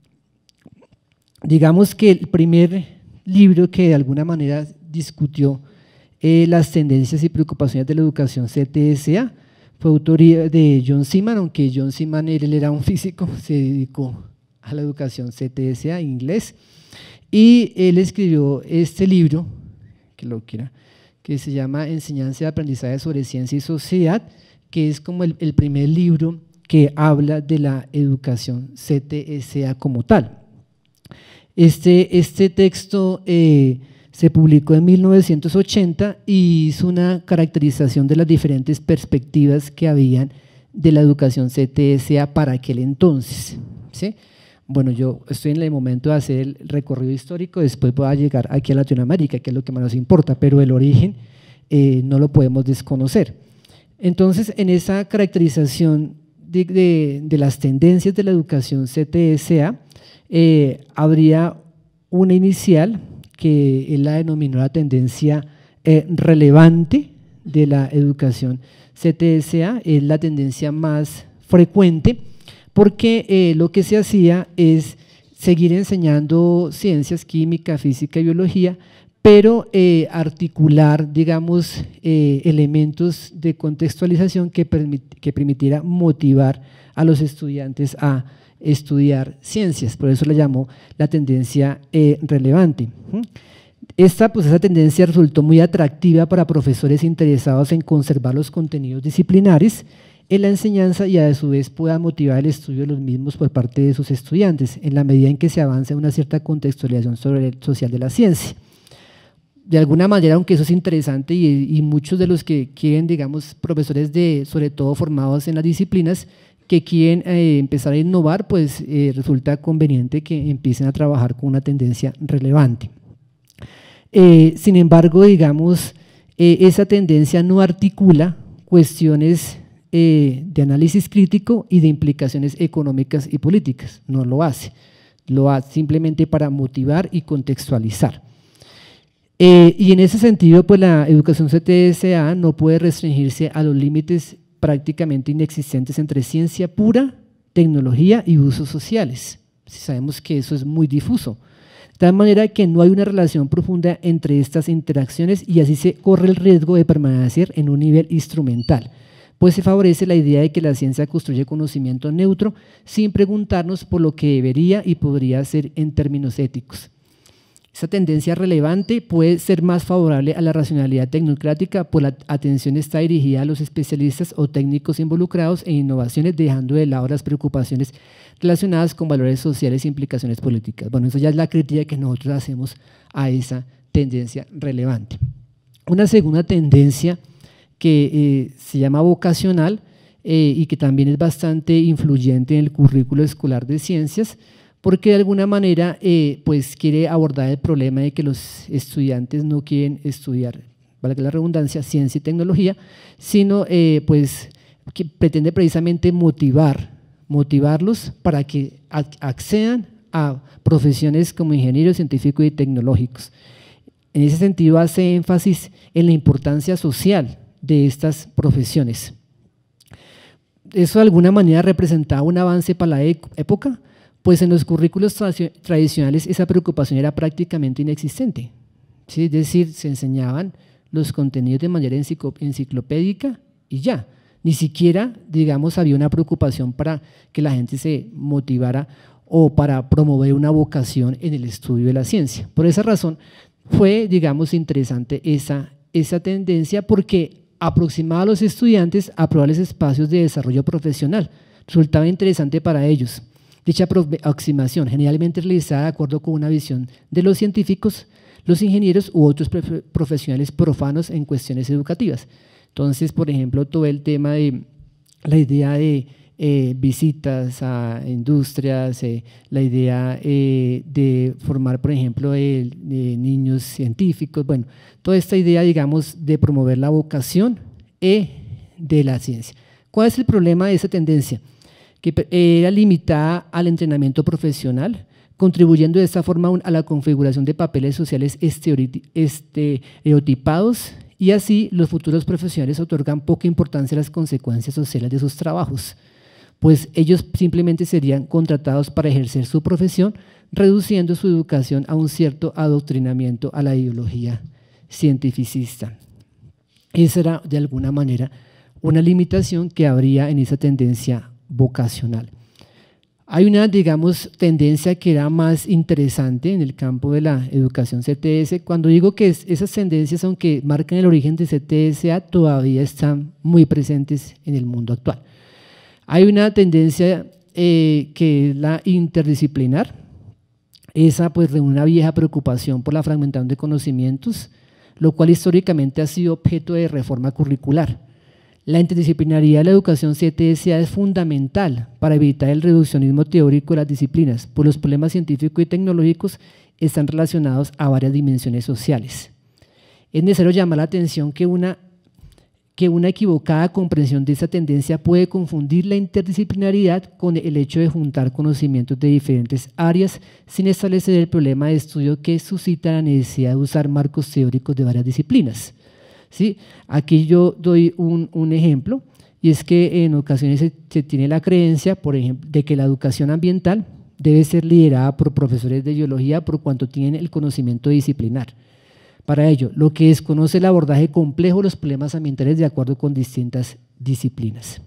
Digamos que el primer libro que de alguna manera discutió las tendencias y preocupaciones de la educación CTSA fue autoría de John Seaman, aunque John Seaman él era un físico, se dedicó a la educación CTSA en inglés, y él escribió este libro, que se llama Enseñanza y Aprendizaje sobre Ciencia y Sociedad, que es como el primer libro que habla de la educación CTSA como tal. Este texto se publicó en 1980 y hizo una caracterización de las diferentes perspectivas que habían de la educación CTSA para aquel entonces, ¿sí? Bueno, yo estoy en el momento de hacer el recorrido histórico, después voy a llegar aquí a Latinoamérica, que es lo que más nos importa, pero el origen no lo podemos desconocer. Entonces, en esa caracterización de las tendencias de la educación CTSA, habría una inicial que él la denominó la tendencia relevante de la educación CTSA, es la tendencia más frecuente, porque lo que se hacía es seguir enseñando ciencias, química, física y biología, pero articular, digamos, elementos de contextualización que permitiera motivar a los estudiantes a estudiar ciencias, por eso le llamó la tendencia relevante. Esa tendencia resultó muy atractiva para profesores interesados en conservar los contenidos disciplinares en la enseñanza y a su vez pueda motivar el estudio de los mismos por parte de sus estudiantes, en la medida en que se avanza en una cierta contextualización social de la ciencia. De alguna manera, aunque eso es interesante y muchos de los que quieren, digamos, profesores sobre todo formados en las disciplinas, que quieren empezar a innovar, pues resulta conveniente que empiecen a trabajar con una tendencia relevante. Sin embargo, digamos, esa tendencia no articula cuestiones de análisis crítico y de implicaciones económicas y políticas, no lo hace simplemente para motivar y contextualizar. Y en ese sentido, pues la educación CTSA no puede restringirse a los límites prácticamente inexistentes entre ciencia pura, tecnología y usos sociales. Sabemos que eso es muy difuso, de tal manera que no hay una relación profunda entre estas interacciones y así se corre el riesgo de permanecer en un nivel instrumental, pues se favorece la idea de que la ciencia construye conocimiento neutro sin preguntarnos por lo que debería y podría ser en términos éticos. Esa tendencia relevante puede ser más favorable a la racionalidad tecnocrática, pues la atención está dirigida a los especialistas o técnicos involucrados en innovaciones, dejando de lado las preocupaciones relacionadas con valores sociales e implicaciones políticas. Bueno, eso ya es la crítica que nosotros hacemos a esa tendencia relevante. Una segunda tendencia que se llama vocacional y que también es bastante influyente en el currículo escolar de ciencias, porque de alguna manera pues quiere abordar el problema de que los estudiantes no quieren estudiar, valga la redundancia, ciencia y tecnología, sino pues que pretende precisamente motivarlos para que accedan a profesiones como ingenieros científicos y tecnológicos. En ese sentido hace énfasis en la importancia social de estas profesiones. Eso de alguna manera representaba un avance para la época, pues en los currículos tradicionales esa preocupación era prácticamente inexistente, ¿sí? Es decir, se enseñaban los contenidos de manera enciclopédica y ya, ni siquiera, digamos, había una preocupación para que la gente se motivara o para promover una vocación en el estudio de la ciencia. Por esa razón fue, digamos, interesante esa tendencia porque aproximaba a los estudiantes a probables espacios de desarrollo profesional, resultaba interesante para ellos. Dicha aproximación, generalmente realizada de acuerdo con una visión de los científicos, los ingenieros u otros profesionales profanos en cuestiones educativas. Entonces, por ejemplo, todo el tema de la idea de visitas a industrias, la idea de formar, por ejemplo, niños científicos, bueno, toda esta idea, digamos, de promover la vocación de la ciencia. ¿Cuál es el problema de esa tendencia? Que era limitada al entrenamiento profesional, contribuyendo de esta forma a la configuración de papeles sociales estereotipados, y así los futuros profesionales otorgan poca importancia a las consecuencias sociales de sus trabajos, pues ellos simplemente serían contratados para ejercer su profesión, reduciendo su educación a un cierto adoctrinamiento a la ideología cientificista. Esa era, de alguna manera, una limitación que habría en esa tendencia vocacional. Hay una, digamos, tendencia que era más interesante en el campo de la educación CTS. Cuando digo que esas tendencias, aunque marcan el origen de CTSA, todavía están muy presentes en el mundo actual. Hay una tendencia que es la interdisciplinar, esa pues de una vieja preocupación por la fragmentación de conocimientos, lo cual históricamente ha sido objeto de reforma curricular. La interdisciplinaridad de la educación CTSA es fundamental para evitar el reduccionismo teórico de las disciplinas, pues los problemas científicos y tecnológicos están relacionados a varias dimensiones sociales. Es necesario llamar la atención que una equivocada comprensión de esta tendencia puede confundir la interdisciplinaridad con el hecho de juntar conocimientos de diferentes áreas sin establecer el problema de estudio que suscita la necesidad de usar marcos teóricos de varias disciplinas. ¿Sí? Aquí yo doy un ejemplo, y es que en ocasiones se tiene la creencia, por ejemplo, de que la educación ambiental debe ser liderada por profesores de biología por cuanto tienen el conocimiento disciplinar. Para ello, lo que desconoce el abordaje complejo de los problemas ambientales de acuerdo con distintas disciplinas.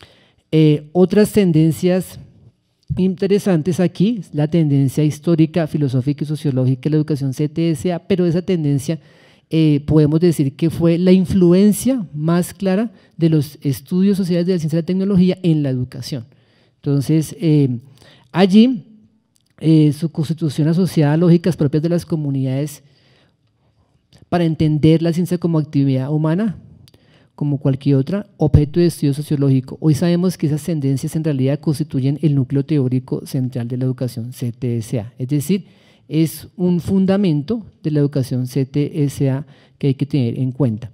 Otras tendencias interesantes aquí, la tendencia histórica, filosófica y sociológica de la educación CTSA, pero esa tendencia podemos decir que fue la influencia más clara de los estudios sociales de la ciencia y la tecnología en la educación. Entonces, allí su constitución asociada a lógicas propias de las comunidades para entender la ciencia como actividad humana, como cualquier otra, objeto de estudio sociológico. Hoy sabemos que esas tendencias en realidad constituyen el núcleo teórico central de la educación CTSA, es decir, es un fundamento de la educación CTSA que hay que tener en cuenta.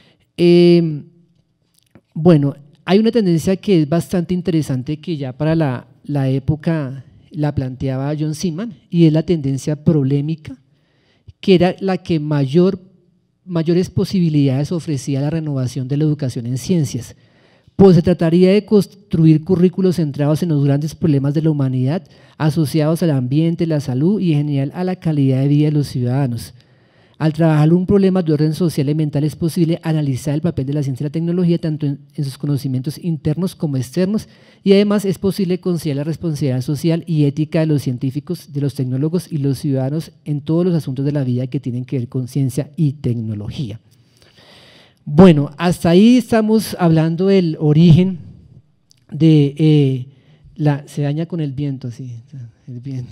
Bueno, hay una tendencia que es bastante interesante que ya para la época la planteaba John Seaman, y es la tendencia problemática, que era la que mayores posibilidades ofrecía la renovación de la educación en ciencias, pues se trataría de construir currículos centrados en los grandes problemas de la humanidad asociados al ambiente, la salud y en general a la calidad de vida de los ciudadanos. Al trabajar un problema de orden social y mental es posible analizar el papel de la ciencia y la tecnología tanto en sus conocimientos internos como externos, y además es posible considerar la responsabilidad social y ética de los científicos, de los tecnólogos y los ciudadanos en todos los asuntos de la vida que tienen que ver con ciencia y tecnología. Bueno, hasta ahí estamos hablando del origen de se daña con el viento, sí, el viento,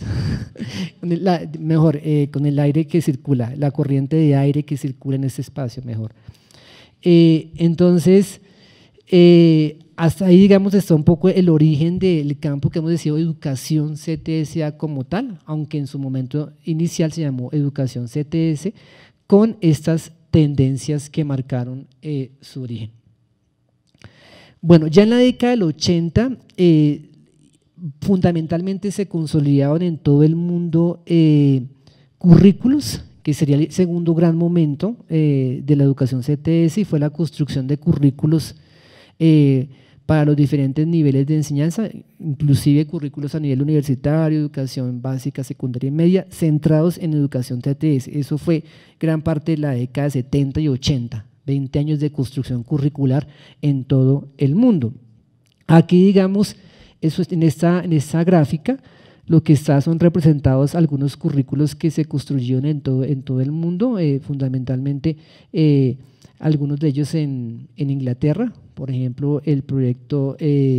con el aire que circula, la corriente de aire que circula en este espacio, mejor. Entonces, hasta ahí, digamos, está un poco el origen del campo que hemos decidido educación CTSA como tal, aunque en su momento inicial se llamó educación CTS, con estas tendencias que marcaron su origen. Bueno, ya en la década del 80, fundamentalmente se consolidaron en todo el mundo currículos, que sería el segundo gran momento de la educación CTS, y fue la construcción de currículos para los diferentes niveles de enseñanza, inclusive currículos a nivel universitario, educación básica, secundaria y media, centrados en educación CTS. Eso fue gran parte de la década de 70 y 80, 20 años de construcción curricular en todo el mundo. Aquí, digamos, eso en esta gráfica, lo que está son representados algunos currículos que se construyeron en todo el mundo, fundamentalmente algunos de ellos en Inglaterra, por ejemplo el proyecto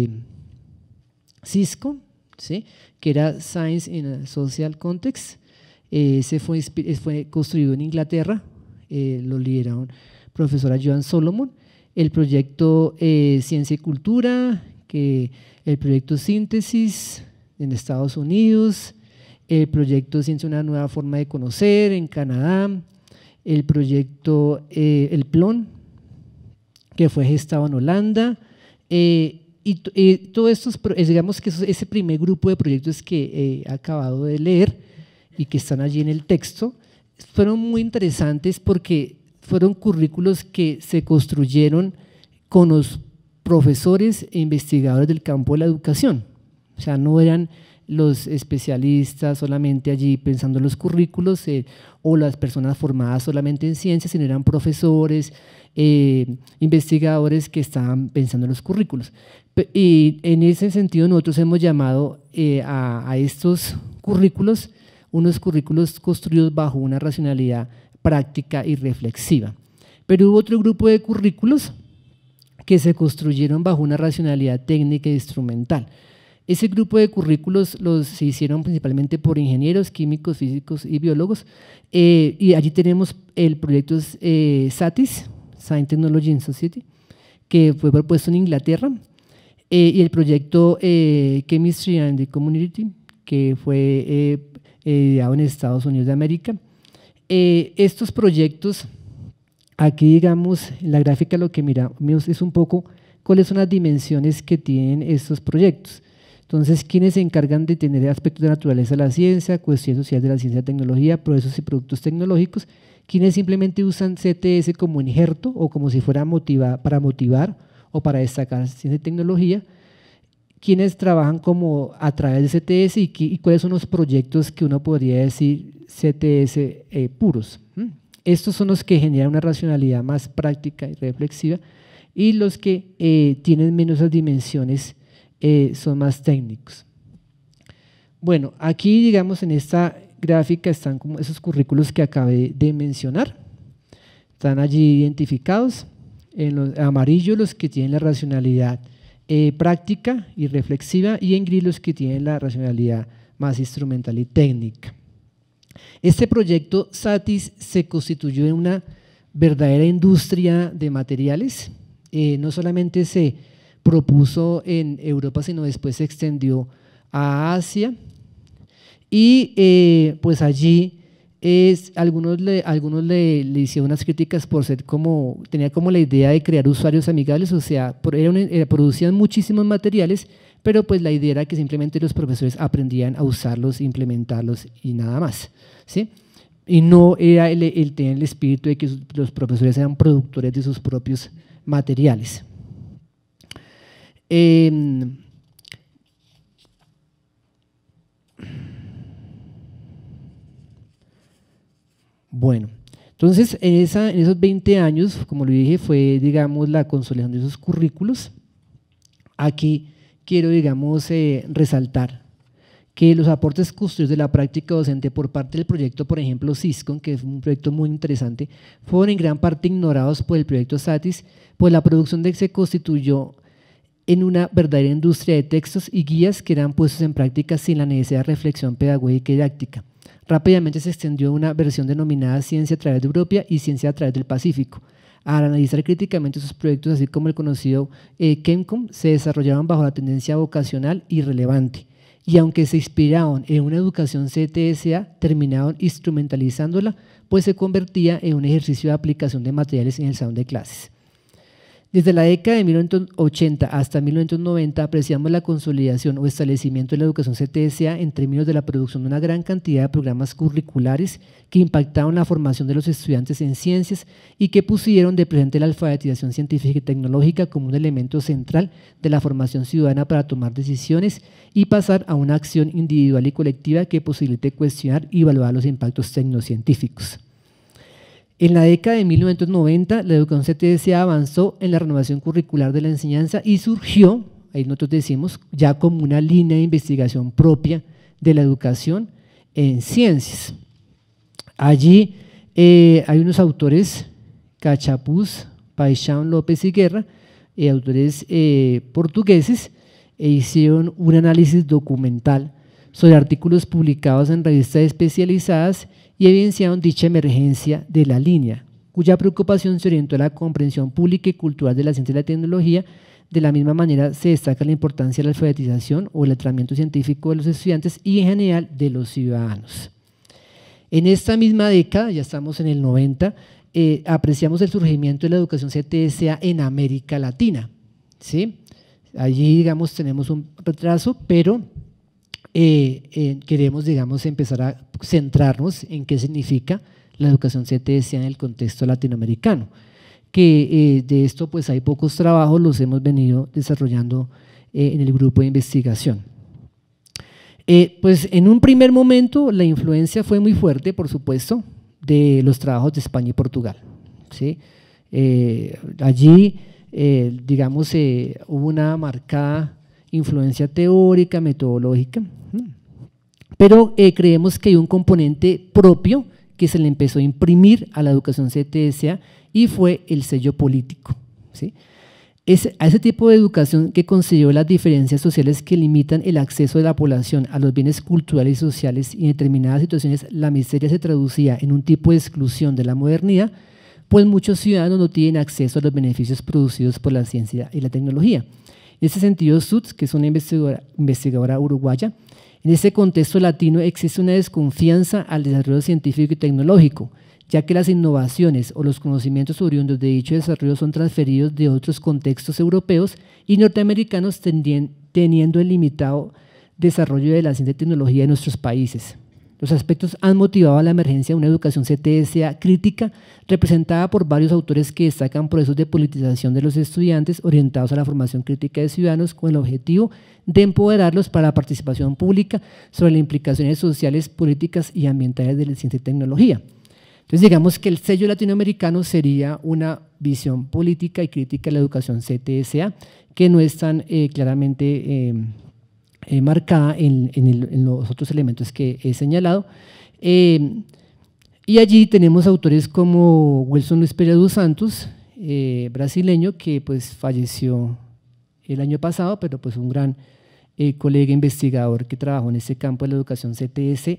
Cisco, ¿sí?, que era Science in a Social Context. Ese fue construido en Inglaterra, lo lideraron profesora Joan Solomon. El proyecto Ciencia y Cultura, el proyecto Síntesis en Estados Unidos, el proyecto Ciencia, una nueva forma de conocer en Canadá, el proyecto el PLON, que fue gestado en Holanda, y Y todo esto, digamos que ese primer grupo de proyectos que he acabado de leer y que están allí en el texto, fueron muy interesantes porque fueron currículos que se construyeron con los profesores e investigadores del campo de la educación. O sea, no eran los especialistas solamente allí pensando en los currículos o las personas formadas solamente en ciencias, sino eran profesores, investigadores que estaban pensando en los currículos. Y en ese sentido nosotros hemos llamado a estos currículos unos currículos construidos bajo una racionalidad práctica y reflexiva. Pero hubo otro grupo de currículos que se construyeron bajo una racionalidad técnica e instrumental. Ese grupo de currículos se hicieron principalmente por ingenieros, químicos, físicos y biólogos, y allí tenemos el proyecto SATIS, Science, Technology and Society, que fue propuesto en Inglaterra, y el proyecto Chemistry and the Community, que fue ideado en Estados Unidos de América. Estos proyectos, aquí digamos, en la gráfica lo que miramos es un poco cuáles son las dimensiones que tienen estos proyectos. Entonces, ¿quiénes se encargan de tener aspectos de naturaleza de la ciencia, cuestiones sociales de la ciencia y tecnología, procesos y productos tecnológicos? ¿Quiénes simplemente usan CTS como injerto o como si fuera para motivar o para destacar ciencia y tecnología? ¿Quiénes trabajan como a través de CTS y cuáles son los proyectos que uno podría decir CTS puros? Estos son los que generan una racionalidad más práctica y reflexiva, y los que tienen menos esas dimensiones son más técnicos. Bueno, aquí digamos en esta gráfica están como esos currículos que acabé de mencionar, están allí identificados, en los amarillos los que tienen la racionalidad práctica y reflexiva, y en gris los que tienen la racionalidad más instrumental y técnica. Este proyecto SATIS se constituyó en una verdadera industria de materiales, no solamente se propuso en Europa, sino después se extendió a Asia, y pues allí algunos le hicieron unas críticas por ser tenía como la idea de crear usuarios amigables, o sea, producían muchísimos materiales, pero pues la idea era que simplemente los profesores aprendían a usarlos, implementarlos y nada más, ¿sí? Y no era el tener el espíritu de que los profesores eran productores de sus propios materiales. Bueno, entonces en esos 20 años, como lo dije, fue digamos la consolidación de esos currículos. Aquí quiero digamos resaltar que los aportes construidos de la práctica docente por parte del proyecto, por ejemplo SISCON, que es un proyecto muy interesante, fueron en gran parte ignorados por el proyecto SATIS, pues la producción se constituyó en una verdadera industria de textos y guías que eran puestos en práctica sin la necesidad de reflexión pedagógica y didáctica. Rápidamente se extendió una versión denominada Ciencia a través de Europa y Ciencia a través del Pacífico. Al analizar críticamente sus proyectos, así como el conocido ChemCom, se desarrollaron bajo la tendencia vocacional y relevante, y aunque se inspiraron en una educación CTSA, terminaron instrumentalizándola, pues se convertía en un ejercicio de aplicación de materiales en el salón de clases. Desde la década de 1980 hasta 1990 apreciamos la consolidación o establecimiento de la educación CTSA en términos de la producción de una gran cantidad de programas curriculares que impactaron la formación de los estudiantes en ciencias y que pusieron de presente la alfabetización científica y tecnológica como un elemento central de la formación ciudadana para tomar decisiones y pasar a una acción individual y colectiva que posibilite cuestionar y evaluar los impactos tecnocientíficos. En la década de 1990, la educación CTSA avanzó en la renovación curricular de la enseñanza y surgió, ahí nosotros decimos, ya como una línea de investigación propia de la educación en ciencias. Allí hay unos autores, Cachapuz, Paixão, López y Guerra, autores portugueses, hicieron un análisis documental sobre artículos publicados en revistas especializadas y evidenciaron dicha emergencia de la línea, cuya preocupación se orientó a la comprensión pública y cultural de la ciencia y la tecnología. De la misma manera se destaca la importancia de la alfabetización o el letramiento científico de los estudiantes y en general de los ciudadanos. En esta misma década, ya estamos en el 90, apreciamos el surgimiento de la educación CTSA en América Latina, ¿sí? Allí, digamos, tenemos un retraso, pero queremos, digamos, empezar a centrarnos en qué significa la educación CTSA en el contexto latinoamericano, que de esto pues hay pocos trabajos, los hemos venido desarrollando en el grupo de investigación. Pues en un primer momento la influencia fue muy fuerte, por supuesto, de los trabajos de España y Portugal, ¿sí? Allí, digamos, hubo una marcada influencia teórica, metodológica, pero creemos que hay un componente propio que se le empezó a imprimir a la educación CTSA y fue el sello político, ¿sí? A ese tipo de educación que consideró las diferencias sociales que limitan el acceso de la población a los bienes culturales y sociales, y en determinadas situaciones la miseria se traducía en un tipo de exclusión de la modernidad, pues muchos ciudadanos no tienen acceso a los beneficios producidos por la ciencia y la tecnología. En ese sentido, Sutz, que es una investigadora uruguaya, en ese contexto latino existe una desconfianza al desarrollo científico y tecnológico, ya que las innovaciones o los conocimientos oriundos de dicho desarrollo son transferidos de otros contextos europeos y norteamericanos, teniendo el limitado desarrollo de la ciencia y tecnología en nuestros países. Los aspectos han motivado a la emergencia de una educación CTSA crítica, representada por varios autores que destacan procesos de politización de los estudiantes orientados a la formación crítica de ciudadanos con el objetivo de empoderarlos para la participación pública sobre las implicaciones sociales, políticas y ambientales de la ciencia y tecnología. Entonces, digamos que el sello latinoamericano sería una visión política y crítica de la educación CTSA, que no es tan claramente marcada en los otros elementos que he señalado. Y allí tenemos autores como Wilson Luis Pereira dos Santos, brasileño, que pues falleció el año pasado, pero pues un gran colega investigador que trabajó en ese campo de la educación CTSA,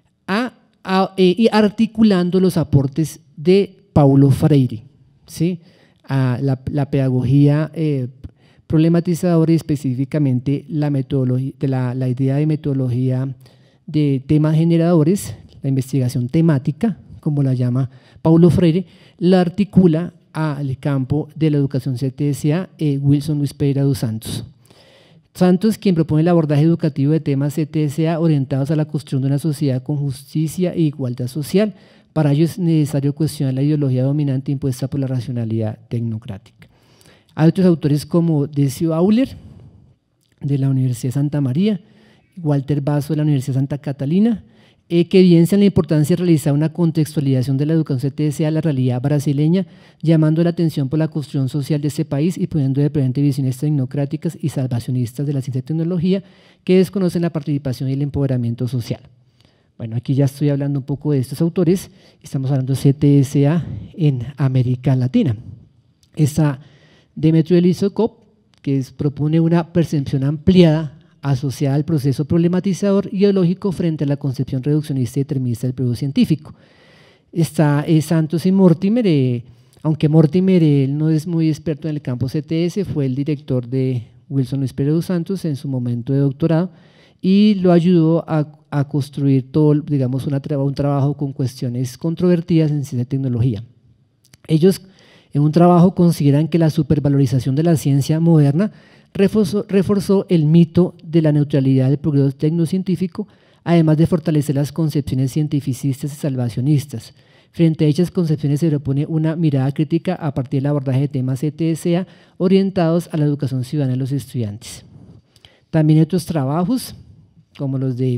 y articulando los aportes de Paulo Freire, ¿sí? A la pedagogía problematizadora y específicamente la metodología, la idea de metodología de temas generadores, la investigación temática, como la llama Paulo Freire, la articula al campo de la educación CTSA Wilson Luis Pereira dos Santos. Santos, quien propone el abordaje educativo de temas CTSA orientados a la construcción de una sociedad con justicia e igualdad social. Para ello es necesario cuestionar la ideología dominante impuesta por la racionalidad tecnocrática. Hay otros autores como Decio Auler, de la Universidad de Santa María, Walter Basso, de la Universidad de Santa Catalina, que evidencian la importancia de realizar una contextualización de la educación CTSA a la realidad brasileña, llamando la atención por la construcción social de este país y poniendo de frente visiones tecnocráticas y salvacionistas de la ciencia y tecnología que desconocen la participación y el empoderamiento social. Bueno, aquí ya estoy hablando un poco de estos autores, estamos hablando de CTSA en América Latina. Está Demetrio Elizokov, que propone una percepción ampliada asociada al proceso problematizador ideológico frente a la concepción reduccionista y determinista del progreso científico. Está Santos y Mortimer, aunque Mortimer él no es muy experto en el campo CTS, fue el director de Wilson Luis Pereira dos Santos en su momento de doctorado y lo ayudó a construir todo, digamos, un trabajo con cuestiones controvertidas en ciencia y tecnología. Ellos en un trabajo consideran que la supervalorización de la ciencia moderna reforzó el mito de la neutralidad del progreso tecnocientífico, además de fortalecer las concepciones cientificistas y salvacionistas. Frente a dichas concepciones se propone una mirada crítica a partir del abordaje de temas CTSA orientados a la educación ciudadana de los estudiantes. También hay otros trabajos, como los de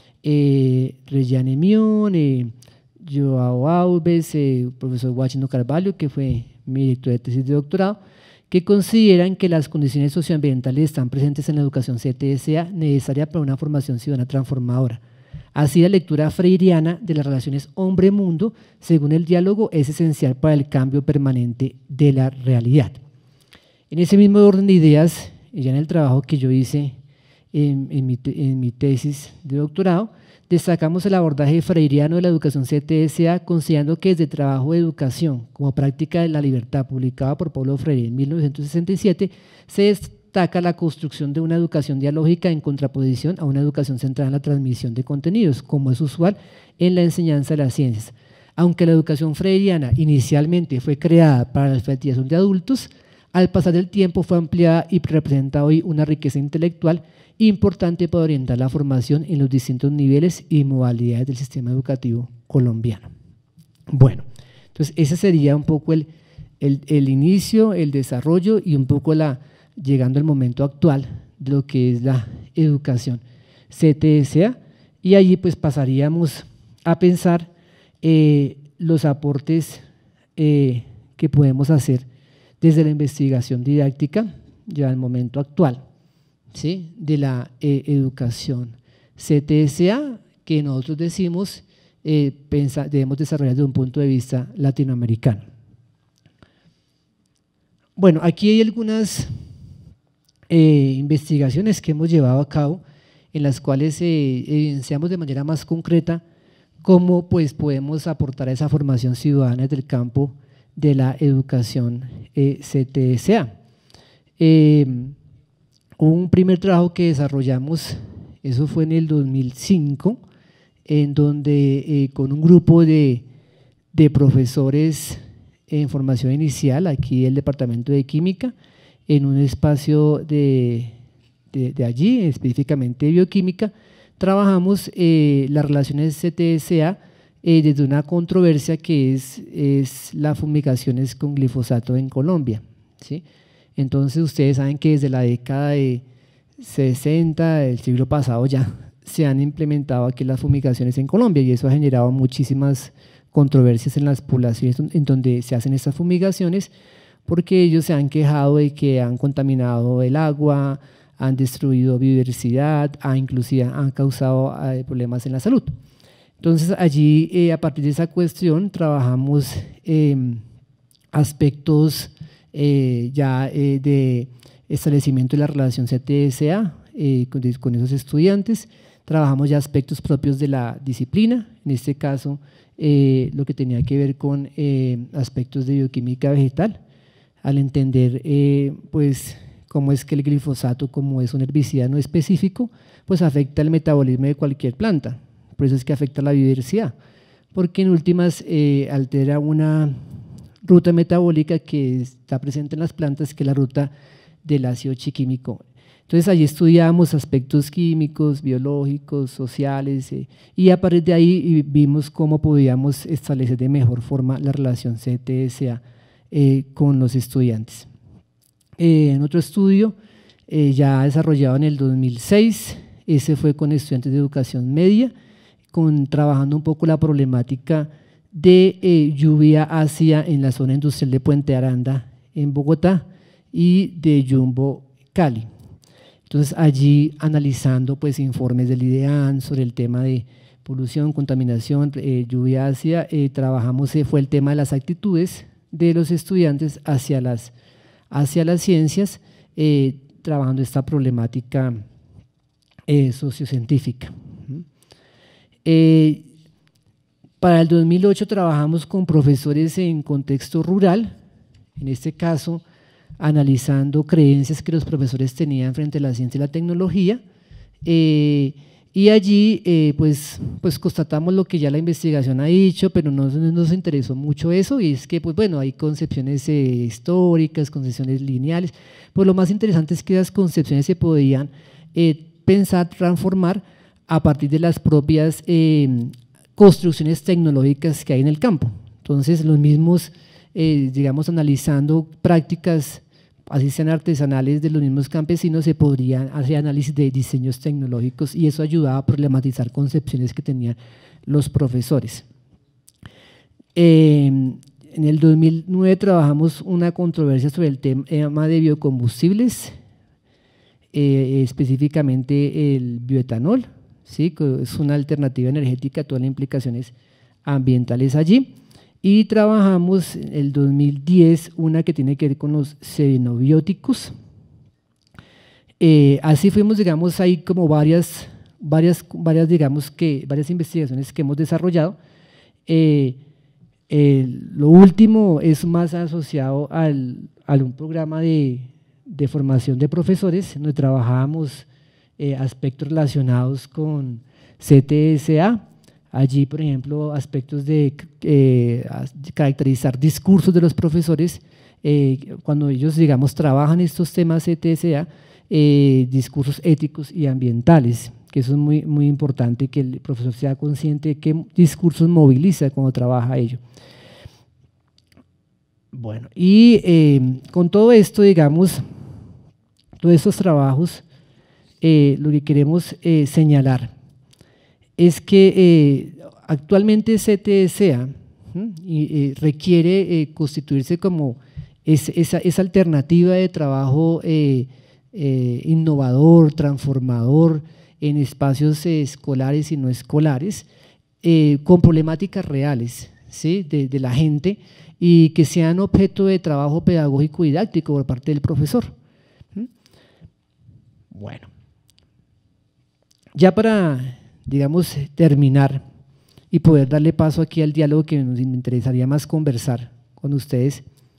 Regiane Mion, Joao Alves, profesor Washington Carvalho, que fue mi director de tesis de doctorado, que consideran que las condiciones socioambientales están presentes en la educación CTSA necesaria para una formación ciudadana transformadora. Así, la lectura freiriana de las relaciones hombre-mundo, según el diálogo, es esencial para el cambio permanente de la realidad. En ese mismo orden de ideas, ya en el trabajo que yo hice en mi tesis de doctorado, destacamos el abordaje freiriano de la educación CTSA, considerando que desde el trabajo de educación como práctica de la libertad, publicada por Paulo Freire en 1967, se destaca la construcción de una educación dialógica en contraposición a una educación centrada en la transmisión de contenidos, como es usual en la enseñanza de las ciencias. Aunque la educación freiriana inicialmente fue creada para la alfabetización de adultos, al pasar del tiempo fue ampliada y representa hoy una riqueza intelectual importante para orientar la formación en los distintos niveles y modalidades del sistema educativo colombiano. Bueno, entonces ese sería un poco el inicio, el desarrollo y un poco llegando al momento actual de lo que es la educación CTSA, y allí pues pasaríamos a pensar los aportes que podemos hacer desde la investigación didáctica ya al momento actual, ¿sí?, de la educación CTSA, que nosotros decimos debemos desarrollar desde un punto de vista latinoamericano. Bueno, aquí hay algunas investigaciones que hemos llevado a cabo en las cuales evidenciamos de manera más concreta cómo pues podemos aportar a esa formación ciudadana desde el campo de la educación CTSA. Un primer trabajo que desarrollamos, eso fue en el 2005, en donde con un grupo de profesores en formación inicial, aquí el departamento de química, en un espacio de allí, específicamente bioquímica, trabajamos las relaciones CTSA desde una controversia que es las fumigaciones con glifosato en Colombia, ¿sí? Entonces ustedes saben que desde la década de 60 del siglo pasado ya se han implementado aquí las fumigaciones en Colombia, y eso ha generado muchísimas controversias en las poblaciones en donde se hacen estas fumigaciones, porque ellos se han quejado de que han contaminado el agua, han destruido biodiversidad, inclusive han causado problemas en la salud. Entonces allí a partir de esa cuestión trabajamos aspectos de establecimiento de la relación CTSA con esos estudiantes. Trabajamos ya aspectos propios de la disciplina, en este caso lo que tenía que ver con aspectos de bioquímica vegetal, al entender pues cómo es que el glifosato, como es un herbicida no específico, pues afecta el metabolismo de cualquier planta, por eso es que afecta la biodiversidad, porque en últimas altera una ruta metabólica que está presente en las plantas, que es la ruta del ácido chiquímico. Entonces allí estudiamos aspectos químicos, biológicos, sociales, y a partir de ahí vimos cómo podíamos establecer de mejor forma la relación CTSA con los estudiantes. En otro estudio ya desarrollado en el 2006, ese fue con estudiantes de educación media, trabajando un poco la problemática de lluvia ácida en la zona industrial de Puente Aranda en Bogotá y de Yumbo, Cali. Entonces allí analizando pues informes del IDEAN sobre el tema de polución, contaminación, lluvia ácida, trabajamos, fue el tema de las actitudes de los estudiantes hacia las ciencias, trabajando esta problemática sociocientífica. Para el 2008 trabajamos con profesores en contexto rural, en este caso analizando creencias que los profesores tenían frente a la ciencia y la tecnología, y allí pues constatamos lo que ya la investigación ha dicho, pero no nos interesó mucho eso, y es que pues bueno, hay concepciones históricas, concepciones lineales, pues lo más interesante es que las concepciones se podían pensar, transformar a partir de las propias construcciones tecnológicas que hay en el campo. Entonces los mismos, digamos, analizando prácticas, así sean artesanales de los mismos campesinos, se podrían hacer análisis de diseños tecnológicos, y eso ayudaba a problematizar concepciones que tenían los profesores. En el 2009 trabajamos una controversia sobre el tema de biocombustibles, específicamente el bioetanol, ¿sí? Que es una alternativa energética, todas las implicaciones ambientales allí. Y trabajamos en el 2010 una que tiene que ver con los xenobióticos. Así fuimos, digamos, hay como varias investigaciones que hemos desarrollado. Lo último es más asociado a un programa de formación de profesores, donde trabajábamos aspectos relacionados con CTSA. Allí, por ejemplo, aspectos de caracterizar discursos de los profesores cuando ellos, digamos, trabajan estos temas CTSA, discursos éticos y ambientales, que eso es muy, muy importante, que el profesor sea consciente de qué discursos moviliza cuando trabaja ello. Bueno, y con todo esto, digamos, todos estos trabajos, lo que queremos señalar es que actualmente CTSA requiere constituirse como esa alternativa de trabajo innovador, transformador en espacios escolares y no escolares, con problemáticas reales, ¿sí?, de la gente, y que sean objeto de trabajo pedagógico y didáctico por parte del profesor. Bueno, ya para, digamos, terminar y poder darle paso aquí al diálogo que nos interesaría más conversar con ustedes,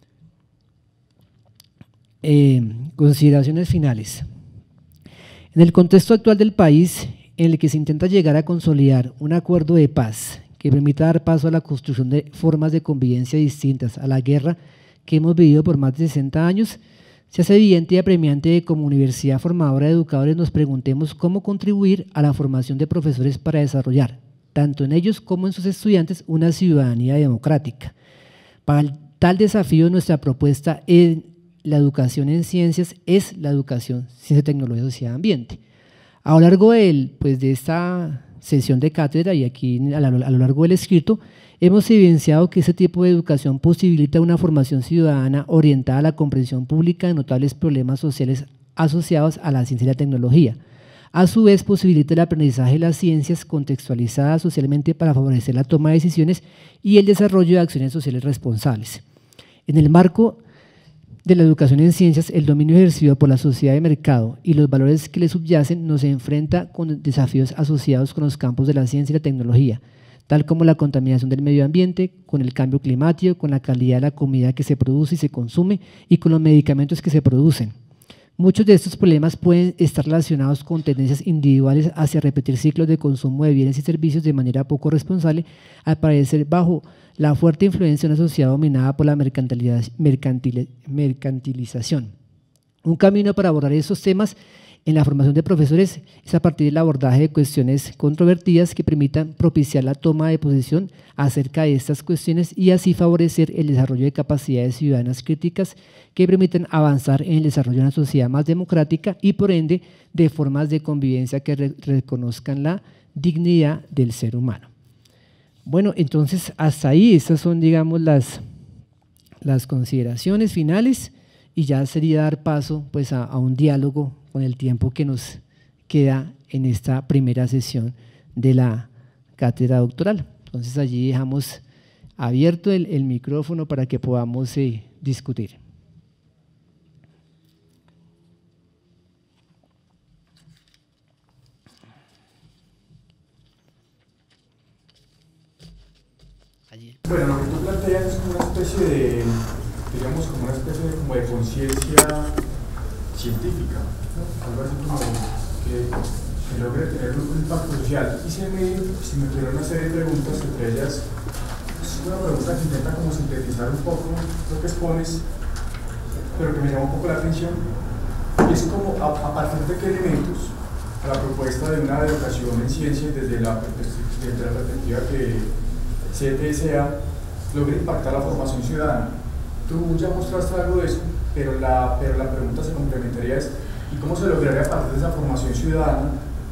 consideraciones finales. En el contexto actual del país, en el que se intenta llegar a consolidar un acuerdo de paz que permita dar paso a la construcción de formas de convivencia distintas a la guerra que hemos vivido por más de 60 años, se hace evidente y apremiante que como universidad formadora de educadores nos preguntemos cómo contribuir a la formación de profesores para desarrollar, tanto en ellos como en sus estudiantes, una ciudadanía democrática. Para tal desafío, nuestra propuesta en la educación en ciencias es la educación ciencia, tecnología, sociedad, ambiente. A lo largo de esta sesión de cátedra y aquí a lo largo del escrito, hemos evidenciado que ese tipo de educación posibilita una formación ciudadana orientada a la comprensión pública de notables problemas sociales asociados a la ciencia y la tecnología. A su vez, posibilita el aprendizaje de las ciencias contextualizadas socialmente para favorecer la toma de decisiones y el desarrollo de acciones sociales responsables. En el marco de la educación en ciencias, el dominio ejercido por la sociedad de mercado y los valores que le subyacen nos enfrenta con desafíos asociados con los campos de la ciencia y la tecnología, tal como la contaminación del medio ambiente, con el cambio climático, con la calidad de la comida que se produce y se consume y con los medicamentos que se producen. Muchos de estos problemas pueden estar relacionados con tendencias individuales hacia repetir ciclos de consumo de bienes y servicios de manera poco responsable, al parecer bajo la fuerte influencia de una sociedad dominada por la mercantilización. Un camino para abordar esos temas en la formación de profesores es a partir del abordaje de cuestiones controvertidas que permitan propiciar la toma de posición acerca de estas cuestiones y así favorecer el desarrollo de capacidades ciudadanas críticas que permitan avanzar en el desarrollo de una sociedad más democrática y por ende de formas de convivencia que reconozcan la dignidad del ser humano. Bueno, entonces hasta ahí, estas son, digamos, las consideraciones finales y ya sería dar paso pues a un diálogo con el tiempo que nos queda en esta primera sesión de la cátedra doctoral. Entonces allí dejamos abierto el micrófono para que podamos discutir. Bueno, lo que tú planteas es como una especie de, digamos, como una especie de conciencia científica, ¿no? Algo así como que logre tener un impacto social. Y se me ocurrieron una serie de preguntas, entre ellas es una pregunta que intenta como sintetizar un poco lo que expones, pero que me llama un poco la atención, y es como a partir de qué elementos a la propuesta de una educación en ciencias desde la perspectiva que CTSA logra impactar la formación ciudadana. Tú ya mostraste algo de eso, pero la pregunta se complementaría es ¿y cómo se lograría a partir de esa formación ciudadana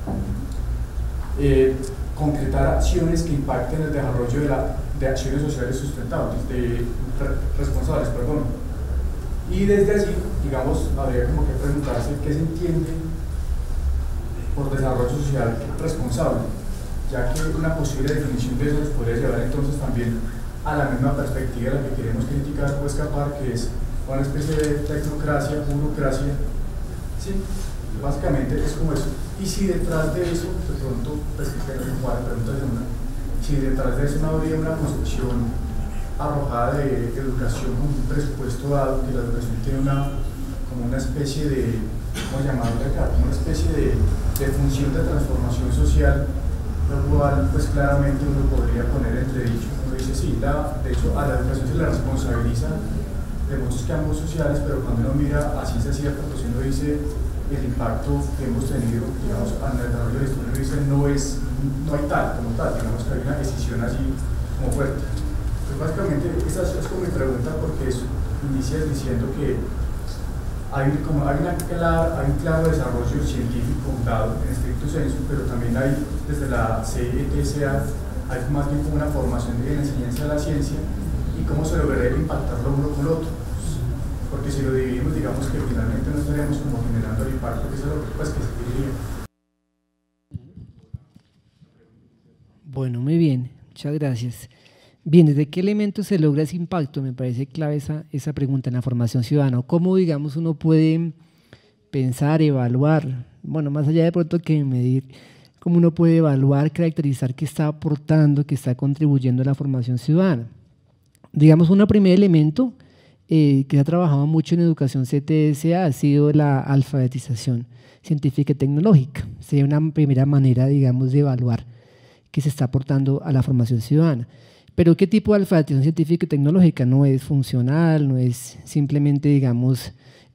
concretar acciones que impacten el desarrollo de acciones sociales sustentables, responsables, perdón? Y desde allí, digamos, habría como que preguntarse qué se entiende por desarrollo social responsable, ya que una posible definición de eso nos podría llevar entonces también a la misma perspectiva de la que queremos criticar o escapar, que es una especie de tecnocracia, burocracia. Sí, básicamente es como eso. Y si detrás de eso, de pronto, pues que nos preguntas de una, si detrás de eso no habría una concepción arrojada de educación con un presupuesto dado, que la educación tiene como una especie de, ¿cómo llamarlo acá? Como una especie de función de transformación social, lo cual pues claramente uno podría poner entre dicho. Uno dice sí, de hecho a la educación se le responsabiliza de muchos campos sociales, pero cuando uno mira a ciencia cierta, pues uno dice el impacto que hemos tenido, digamos, en el desarrollo de esto, uno dice no hay tal, como tal, digamos que hay una decisión allí como fuerte. Pues básicamente esa es como mi pregunta, porque inicias diciendo que hay un claro desarrollo científico dado en estricto sensu, pero también hay desde la CETSA hay más bien como una formación de la enseñanza de la ciencia y cómo se lograría impactar lo uno con lo otro. Porque si lo dividimos, digamos que finalmente no estaríamos como generando el impacto que es lo que se diría. Bueno, muy bien, muchas gracias. Bien, ¿desde qué elementos se logra ese impacto? Me parece clave esa pregunta en la formación ciudadana. ¿Cómo, digamos, uno puede pensar, evaluar, bueno, más allá de pronto que medir, cómo uno puede evaluar, caracterizar qué está aportando, qué está contribuyendo a la formación ciudadana? Digamos, un primer elemento que se ha trabajado mucho en educación CTSA ha sido la alfabetización científica y tecnológica. Sería una primera manera, digamos, de evaluar qué se está aportando a la formación ciudadana. Pero ¿qué tipo de alfabetización científica y tecnológica? No es funcional, no es simplemente, digamos,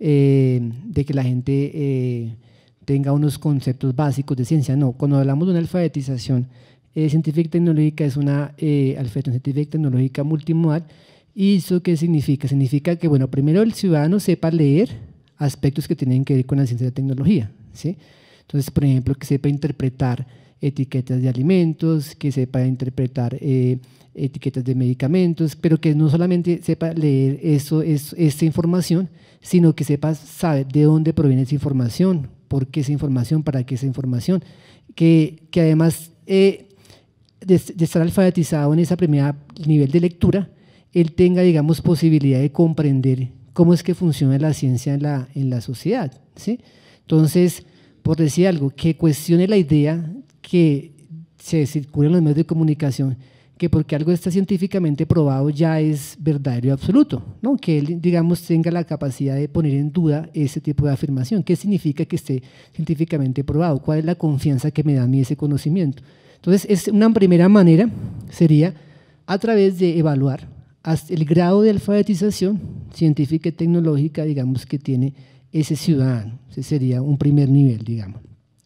de que la gente tenga unos conceptos básicos de ciencia. No, cuando hablamos de una alfabetización científica y tecnológica es una alfabetización científica y tecnológica multimodal. ¿Y eso qué significa? Significa que, bueno, primero el ciudadano sepa leer aspectos que tienen que ver con la ciencia y la tecnología, ¿sí? Entonces, por ejemplo, que sepa interpretar etiquetas de alimentos, que sepa interpretar etiquetas de medicamentos, pero que no solamente sepa leer esta información, sino que sepa saber de dónde proviene esa información, por qué esa información, para qué esa información, que además de estar alfabetizado en ese primer nivel de lectura, él tenga, digamos, posibilidad de comprender cómo es que funciona la ciencia en la sociedad, ¿sí? Entonces, por decir algo, que cuestione la idea que se circula en los medios de comunicación, que porque algo está científicamente probado ya es verdadero y absoluto, ¿no? Que él, digamos, tenga la capacidad de poner en duda ese tipo de afirmación. ¿Qué significa que esté científicamente probado? ¿Cuál es la confianza que me da a mí ese conocimiento? Entonces, es una primera manera sería a través de evaluar hasta el grado de alfabetización científica y tecnológica, digamos, que tiene ese ciudadano. Ese sería un primer nivel, digamos.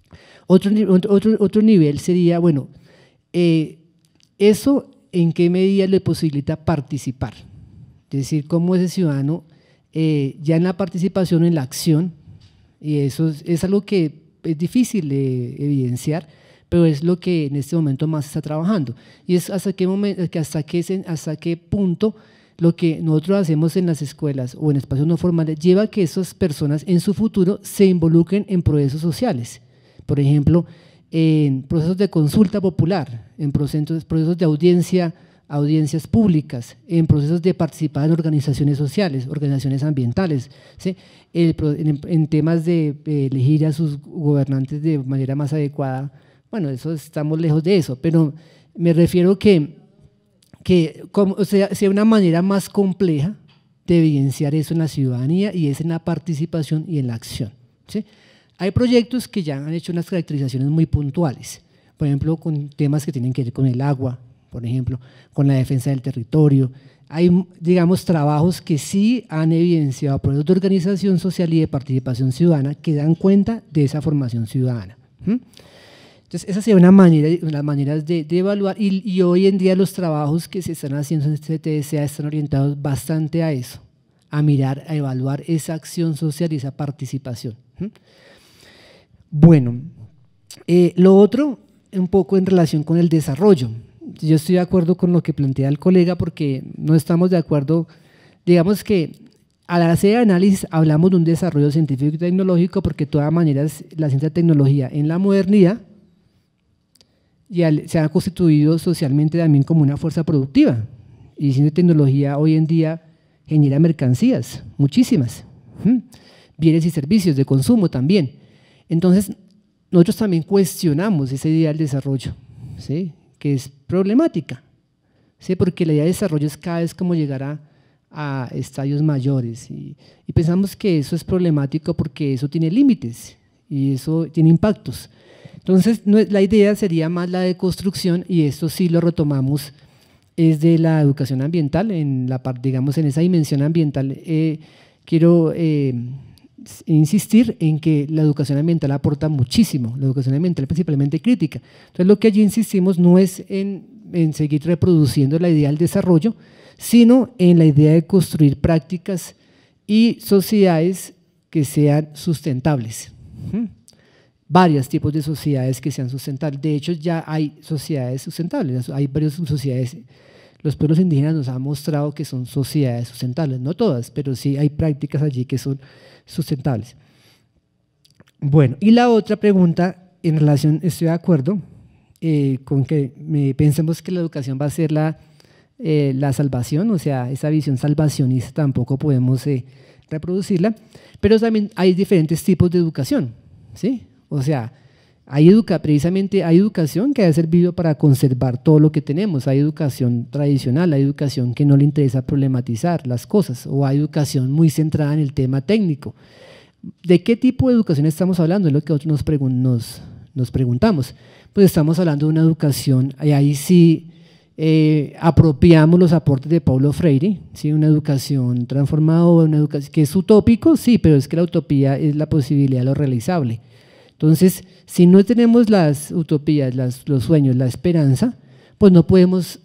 Otro nivel sería, bueno, eso en qué medida le posibilita participar. Es decir, cómo ese ciudadano ya en la participación, en la acción, y eso es algo que es difícil de evidenciar, pero es lo que en este momento más se está trabajando. Y es hasta qué punto lo que nosotros hacemos en las escuelas o en espacios no formales lleva a que esas personas en su futuro se involucren en procesos sociales. Por ejemplo, en procesos de consulta popular, en procesos de audiencias públicas, en procesos de participar en organizaciones sociales, organizaciones ambientales, ¿sí? En temas de elegir a sus gobernantes de manera más adecuada. Bueno, eso estamos lejos de eso, pero me refiero que sea una manera más compleja de evidenciar eso en la ciudadanía y es en la participación y en la acción, ¿sí? Hay proyectos que ya han hecho unas caracterizaciones muy puntuales, por ejemplo, con temas que tienen que ver con el agua, por ejemplo, con la defensa del territorio. Hay, digamos, trabajos que sí han evidenciado procesos de organización social y de participación ciudadana que dan cuenta de esa formación ciudadana. Entonces, esa sería una manera, las maneras de evaluar y hoy en día los trabajos que se están haciendo en este TSA están orientados bastante a eso, a mirar, a evaluar esa acción social y esa participación. Bueno, lo otro, un poco en relación con el desarrollo. Yo estoy de acuerdo con lo que plantea el colega porque no estamos de acuerdo, digamos que al hacer análisis hablamos de un desarrollo científico y tecnológico porque de todas maneras la ciencia y tecnología en la modernidad se ha constituido socialmente también como una fuerza productiva y ciencia y tecnología hoy en día genera mercancías, muchísimas, bienes y servicios de consumo también. Entonces, nosotros también cuestionamos esa idea del desarrollo, ¿sí? Que es problemática, ¿sí? Porque la idea de desarrollo es cada vez como llegar a estadios mayores y pensamos que eso es problemático porque eso tiene límites y eso tiene impactos. Entonces, la idea sería más la de construcción y esto sí lo retomamos es de la educación ambiental, digamos en esa dimensión ambiental. Quiero insistir en que la educación ambiental aporta muchísimo, la educación ambiental principalmente crítica. Entonces lo que allí insistimos no es en seguir reproduciendo la idea del desarrollo, sino en la idea de construir prácticas y sociedades que sean sustentables. Varios tipos de sociedades que sean sustentables. De hecho, ya hay sociedades sustentables, hay varias sociedades. Los pueblos indígenas nos han mostrado que son sociedades sustentables, no todas, pero sí hay prácticas allí que son sustentables. Bueno, y la otra pregunta en relación, estoy de acuerdo con que pensemos que la educación va a ser la salvación, o sea, esa visión salvacionista tampoco podemos reproducirla, pero también hay diferentes tipos de educación, ¿sí? O sea, precisamente hay educación que ha servido para conservar todo lo que tenemos, hay educación tradicional, hay educación que no le interesa problematizar las cosas, o hay educación muy centrada en el tema técnico. ¿De qué tipo de educación estamos hablando? Es lo que nosotros nos preguntamos. Pues estamos hablando de una educación, y ahí sí apropiamos los aportes de Paulo Freire, ¿sí? Una educación transformadora, una educación que es utópico, sí, pero es que la utopía es la posibilidad de lo realizable. Entonces, si no tenemos las utopías, los sueños, la esperanza, pues no podemos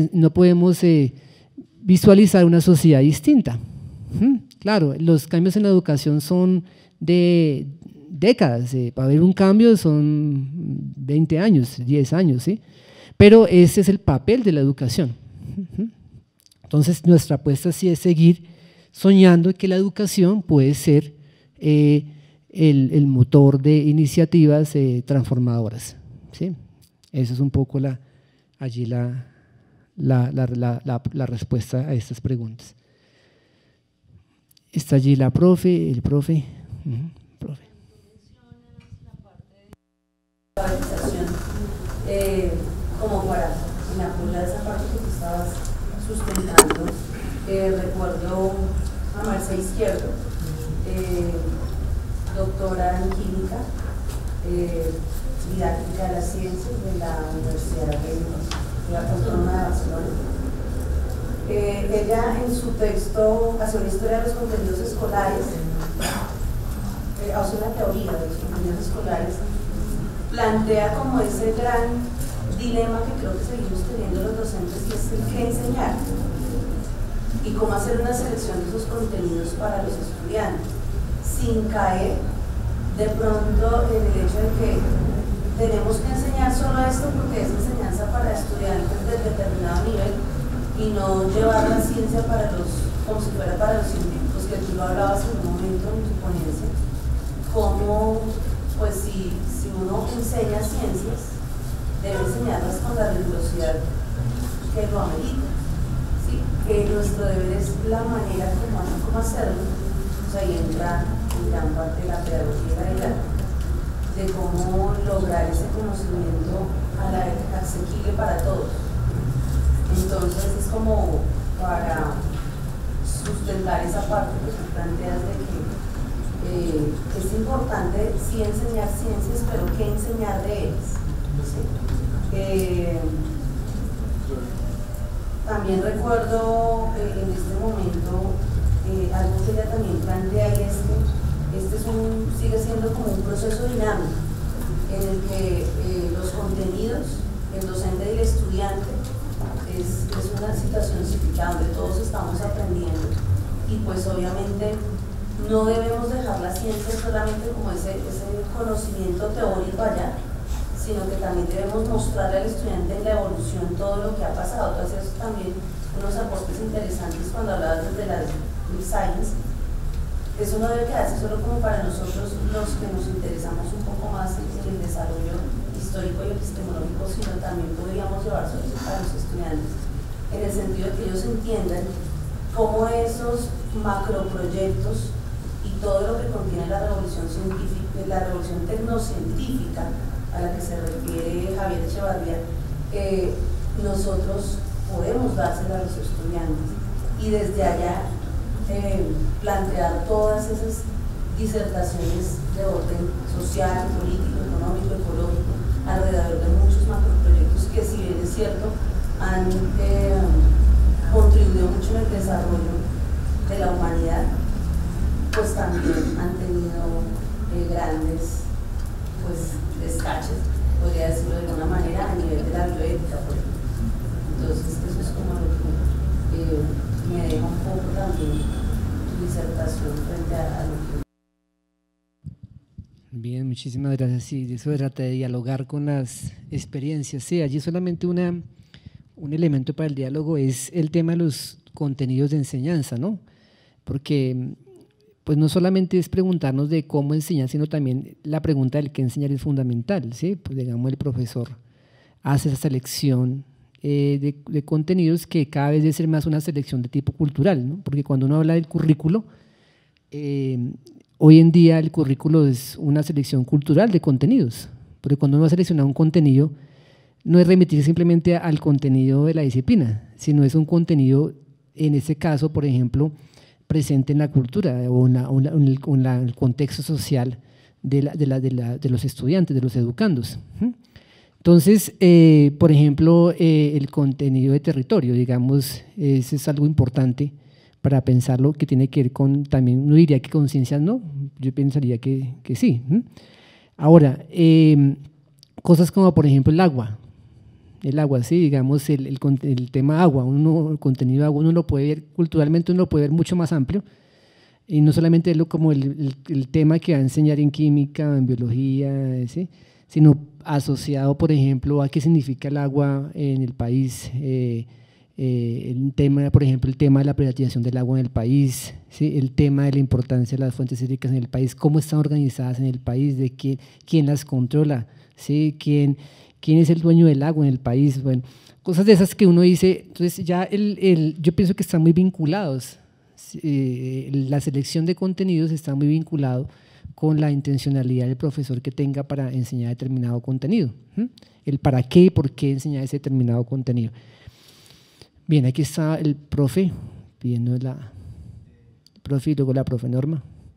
visualizar una sociedad distinta. Claro, los cambios en la educación son de décadas, para haber un cambio son 20 años, 10 años, ¿sí? Pero ese es el papel de la educación. Entonces, nuestra apuesta sí es seguir soñando que la educación puede ser el motor de iniciativas transformadoras, ¿sí? Esa es un poco allí la respuesta a estas preguntas. Está allí el profe. Profe. Como para apoyar esa parte que tú estabas sustentando, recuerdo a Marce Izquierdo, doctora en química, didáctica de las ciencias de la Universidad Autónoma de Barcelona. Ella en su texto hace una historia de los contenidos escolares, hace una teoría de los contenidos escolares, plantea como ese gran dilema que creo que seguimos teniendo los docentes, que es el qué enseñar y cómo hacer una selección de esos contenidos para los estudiantes, sin caer de pronto en el hecho de que tenemos que enseñar solo esto porque es enseñanza para estudiantes de determinado nivel y no llevar la ciencia como si fuera para los científicos, que tú lo hablabas en un momento en tu ponencia, como pues si uno enseña ciencias, debe enseñarlas con la rigurosidad que lo amerita, ¿sí? Que nuestro deber es la manera como hacerlo, o sea, y entra en gran parte de la pedagogía y la didáctica, de cómo lograr ese conocimiento asequible para todos. Entonces es como para sustentar esa parte que tú planteas de que es importante sí enseñar ciencias, pero ¿qué enseñar de ellas? ¿Sí? También recuerdo en este momento algo que ella también plantea, y es que este sigue siendo como un proceso dinámico en el que los contenidos, el docente y el estudiante es una situación cíclica donde todos estamos aprendiendo, y pues obviamente no debemos dejar la ciencia solamente como ese conocimiento teórico allá, sino que también debemos mostrarle al estudiante en la evolución todo lo que ha pasado. Tú hacías también unos aportes interesantes cuando hablabas desde la Deep Science. Eso no debe quedarse solo como para nosotros los que nos interesamos un poco más en el desarrollo histórico y epistemológico, sino también podríamos llevarlo para los estudiantes, en el sentido de que ellos entiendan cómo esos macroproyectos y todo lo que contiene la revolución científica, la revolución tecnocientífica a la que se refiere Javier Echevarría, nosotros podemos dársela a los estudiantes y desde allá plantear todas esas disertaciones de orden social, político, económico, ecológico alrededor de muchos macroproyectos que, si bien es cierto, han podría decirlo de alguna manera, a nivel de la bioética, por ejemplo. Entonces, eso es como lo que me deja un poco también tu disertación frente a lo que… Bien, muchísimas gracias. Sí, de eso se trata, de dialogar con las experiencias. Sí, allí solamente un elemento para el diálogo es el tema de los contenidos de enseñanza, ¿no? Porque pues no solamente es preguntarnos de cómo enseñar, sino también la pregunta del qué enseñar es fundamental, ¿sí? Pues digamos, el profesor hace esa selección de contenidos que cada vez debe ser más una selección de tipo cultural, ¿no? Porque cuando uno habla del currículo, hoy en día el currículo es una selección cultural de contenidos, porque cuando uno va a seleccionar un contenido, no es remitir simplemente al contenido de la disciplina, sino es un contenido, en este caso, por ejemplo, presente en la cultura o en el contexto social de los estudiantes, de los educandos. Entonces, por ejemplo, el contenido de territorio, digamos, eso es algo importante para pensarlo, que tiene que ver con, también uno diría que con ciencias no, yo pensaría que sí. Ahora, cosas como por ejemplo el agua, sí, digamos el tema agua, el contenido de agua uno lo puede ver, culturalmente uno lo puede ver mucho más amplio, y no solamente como el tema que va a enseñar en química, en biología, ¿sí? Sino asociado, por ejemplo, a qué significa el agua en el país, el tema, por ejemplo, el tema de la privatización del agua en el país, ¿sí? El tema de la importancia de las fuentes hídricas en el país, cómo están organizadas en el país, de quién las controla, ¿sí? ¿Quién es el dueño del agua en el país? Bueno, cosas de esas que uno dice, entonces ya yo pienso que están muy vinculados, la selección de contenidos está muy vinculado con la intencionalidad del profesor que tenga para enseñar determinado contenido, el para qué y por qué enseñar ese determinado contenido. Bien, aquí está el profe pidiendo profe y luego la profe Norma.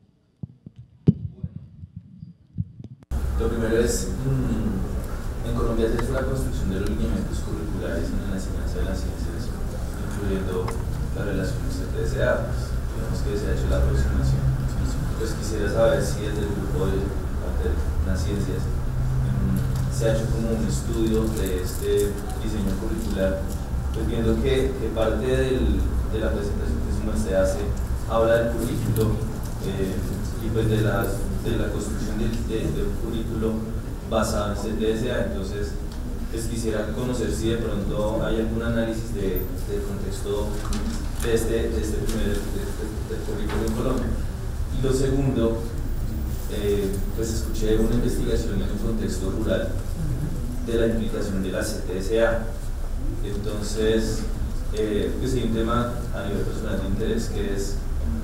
Lo primero es, en Colombia se hace la construcción de los lineamientos curriculares en la enseñanza de las ciencias, incluyendo la relación CTSA, digamos que se ha hecho la aproximación. Pues quisiera saber si desde el grupo de las ciencias se ha hecho como un estudio de este diseño curricular. Pues viendo que parte de la presentación que su merced hace habla del currículo y pues de la construcción del currículo basado en CTSA, entonces pues quisiera conocer si de pronto hay algún análisis del contexto de este primer currículo en Colombia. Y lo segundo, pues escuché una investigación en un contexto rural de la implicación de la CTSA. Entonces, pues hay un tema a nivel personal de interés que es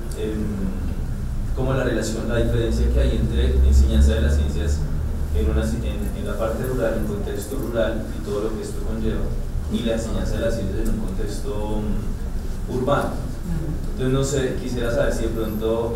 como la diferencia que hay entre enseñanza de las ciencias en la parte rural, en un contexto rural y todo lo que esto conlleva, y la enseñanza de las ciencias en un contexto urbano. Entonces, no sé, quisiera saber si de pronto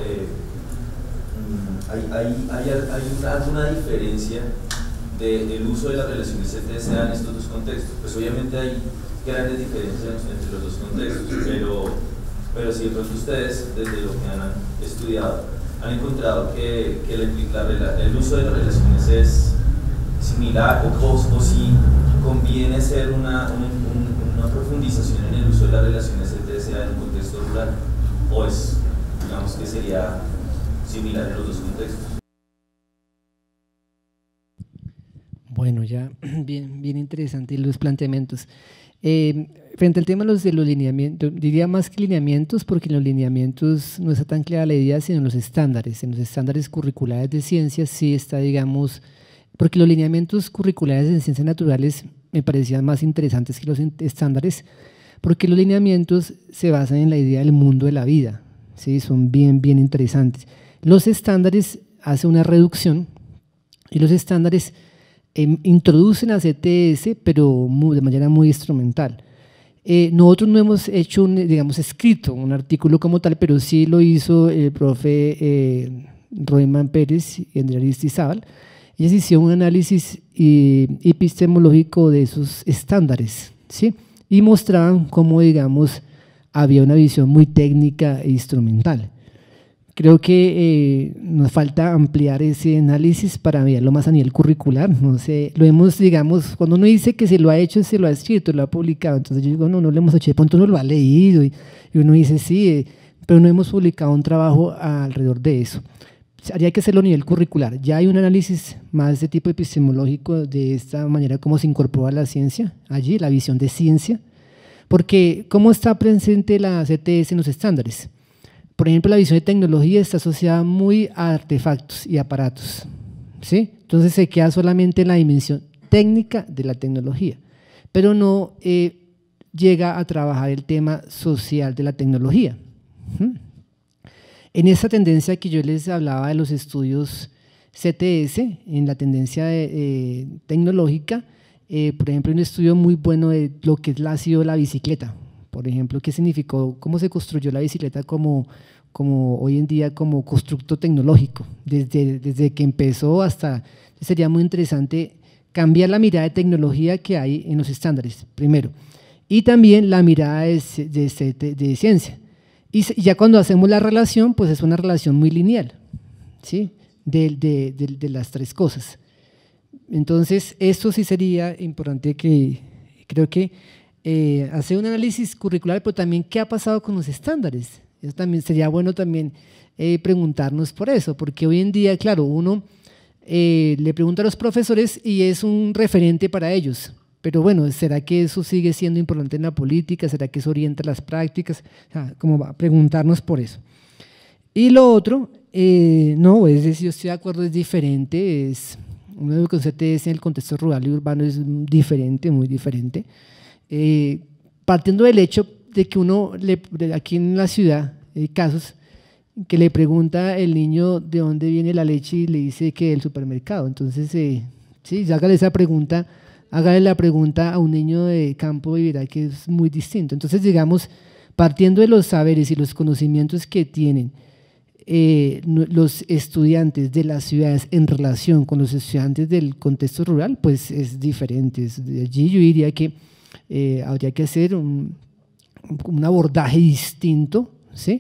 hay alguna diferencia del uso de las relaciones CTSA en estos dos contextos. Pues obviamente hay grandes diferencias entre los dos contextos, pero si de pronto ustedes, desde lo que han estudiado, han encontrado que el uso de las relaciones es similar o si conviene hacer una profundización en el uso de las relaciones CTSA en un contexto rural, o es, digamos que sería similar en los dos contextos. Bueno, ya bien interesantes los planteamientos. Frente al tema de los lineamientos, diría más que lineamientos, porque en los lineamientos no está tan clara la idea, sino en los estándares. En los estándares curriculares de ciencias sí está, digamos, porque los lineamientos curriculares en ciencias naturales me parecían más interesantes que los estándares, porque los lineamientos se basan en la idea del mundo de la vida, ¿sí? Son bien interesantes. Los estándares hacen una reducción y los estándares introducen a CTS, pero de manera muy instrumental. Nosotros no hemos hecho, escrito un artículo como tal, pero sí lo hizo el profe Royman Pérez y Andrea Aristizábal. Ellos hicieron un análisis epistemológico de esos estándares, ¿sí? Y mostraban cómo, digamos, había una visión muy técnica e instrumental. creo que nos falta ampliar ese análisis para verlo más a nivel curricular. No sé, lo hemos, digamos, cuando uno dice que se lo ha hecho, se lo ha escrito, lo ha publicado, entonces yo digo, no lo hemos hecho, de pronto uno lo ha leído y uno dice sí, pero no hemos publicado un trabajo alrededor de eso. Habría que hacerlo a nivel curricular. Ya hay un análisis más de tipo epistemológico de esta manera como se incorpora la ciencia allí, la visión de ciencia, porque ¿cómo está presente la CTS en los estándares? Por ejemplo, la visión de tecnología está asociada muy a artefactos y aparatos, ¿sí? Entonces se queda solamente en la dimensión técnica de la tecnología, pero no llega a trabajar el tema social de la tecnología. En esa tendencia que yo les hablaba de los estudios CTS, en la tendencia tecnológica, por ejemplo, un estudio muy bueno de lo que ha sido la bicicleta. Por ejemplo, ¿qué significó? ¿Cómo se construyó la bicicleta como hoy en día como constructo tecnológico? Desde que empezó hasta… Sería muy interesante cambiar la mirada de tecnología que hay en los estándares, primero, y también la mirada de ciencia. Y ya cuando hacemos la relación, pues es una relación muy lineal, ¿sí? De las tres cosas. Entonces, esto sí sería importante que creo que hacer un análisis curricular, pero también qué ha pasado con los estándares. Eso también sería bueno también preguntarnos por eso, porque hoy en día, claro, uno le pregunta a los profesores y es un referente para ellos, pero bueno, ¿será que eso sigue siendo importante en la política? ¿Será que eso orienta las prácticas? O sea, como va a preguntarnos por eso. Y lo otro, no, es decir, yo estoy de acuerdo, es diferente, es una educación CTS en el contexto rural y urbano es diferente, muy diferente. Partiendo del hecho de que uno, aquí en la ciudad, hay casos que le pregunta el niño de dónde viene la leche y le dice que del supermercado. Entonces, sí, hágale la pregunta a un niño de campo y verá que es muy distinto. Entonces, digamos, partiendo de los saberes y los conocimientos que tienen los estudiantes de las ciudades en relación con los estudiantes del contexto rural, pues es diferente. Allí yo diría que habría que hacer un abordaje distinto, ¿sí?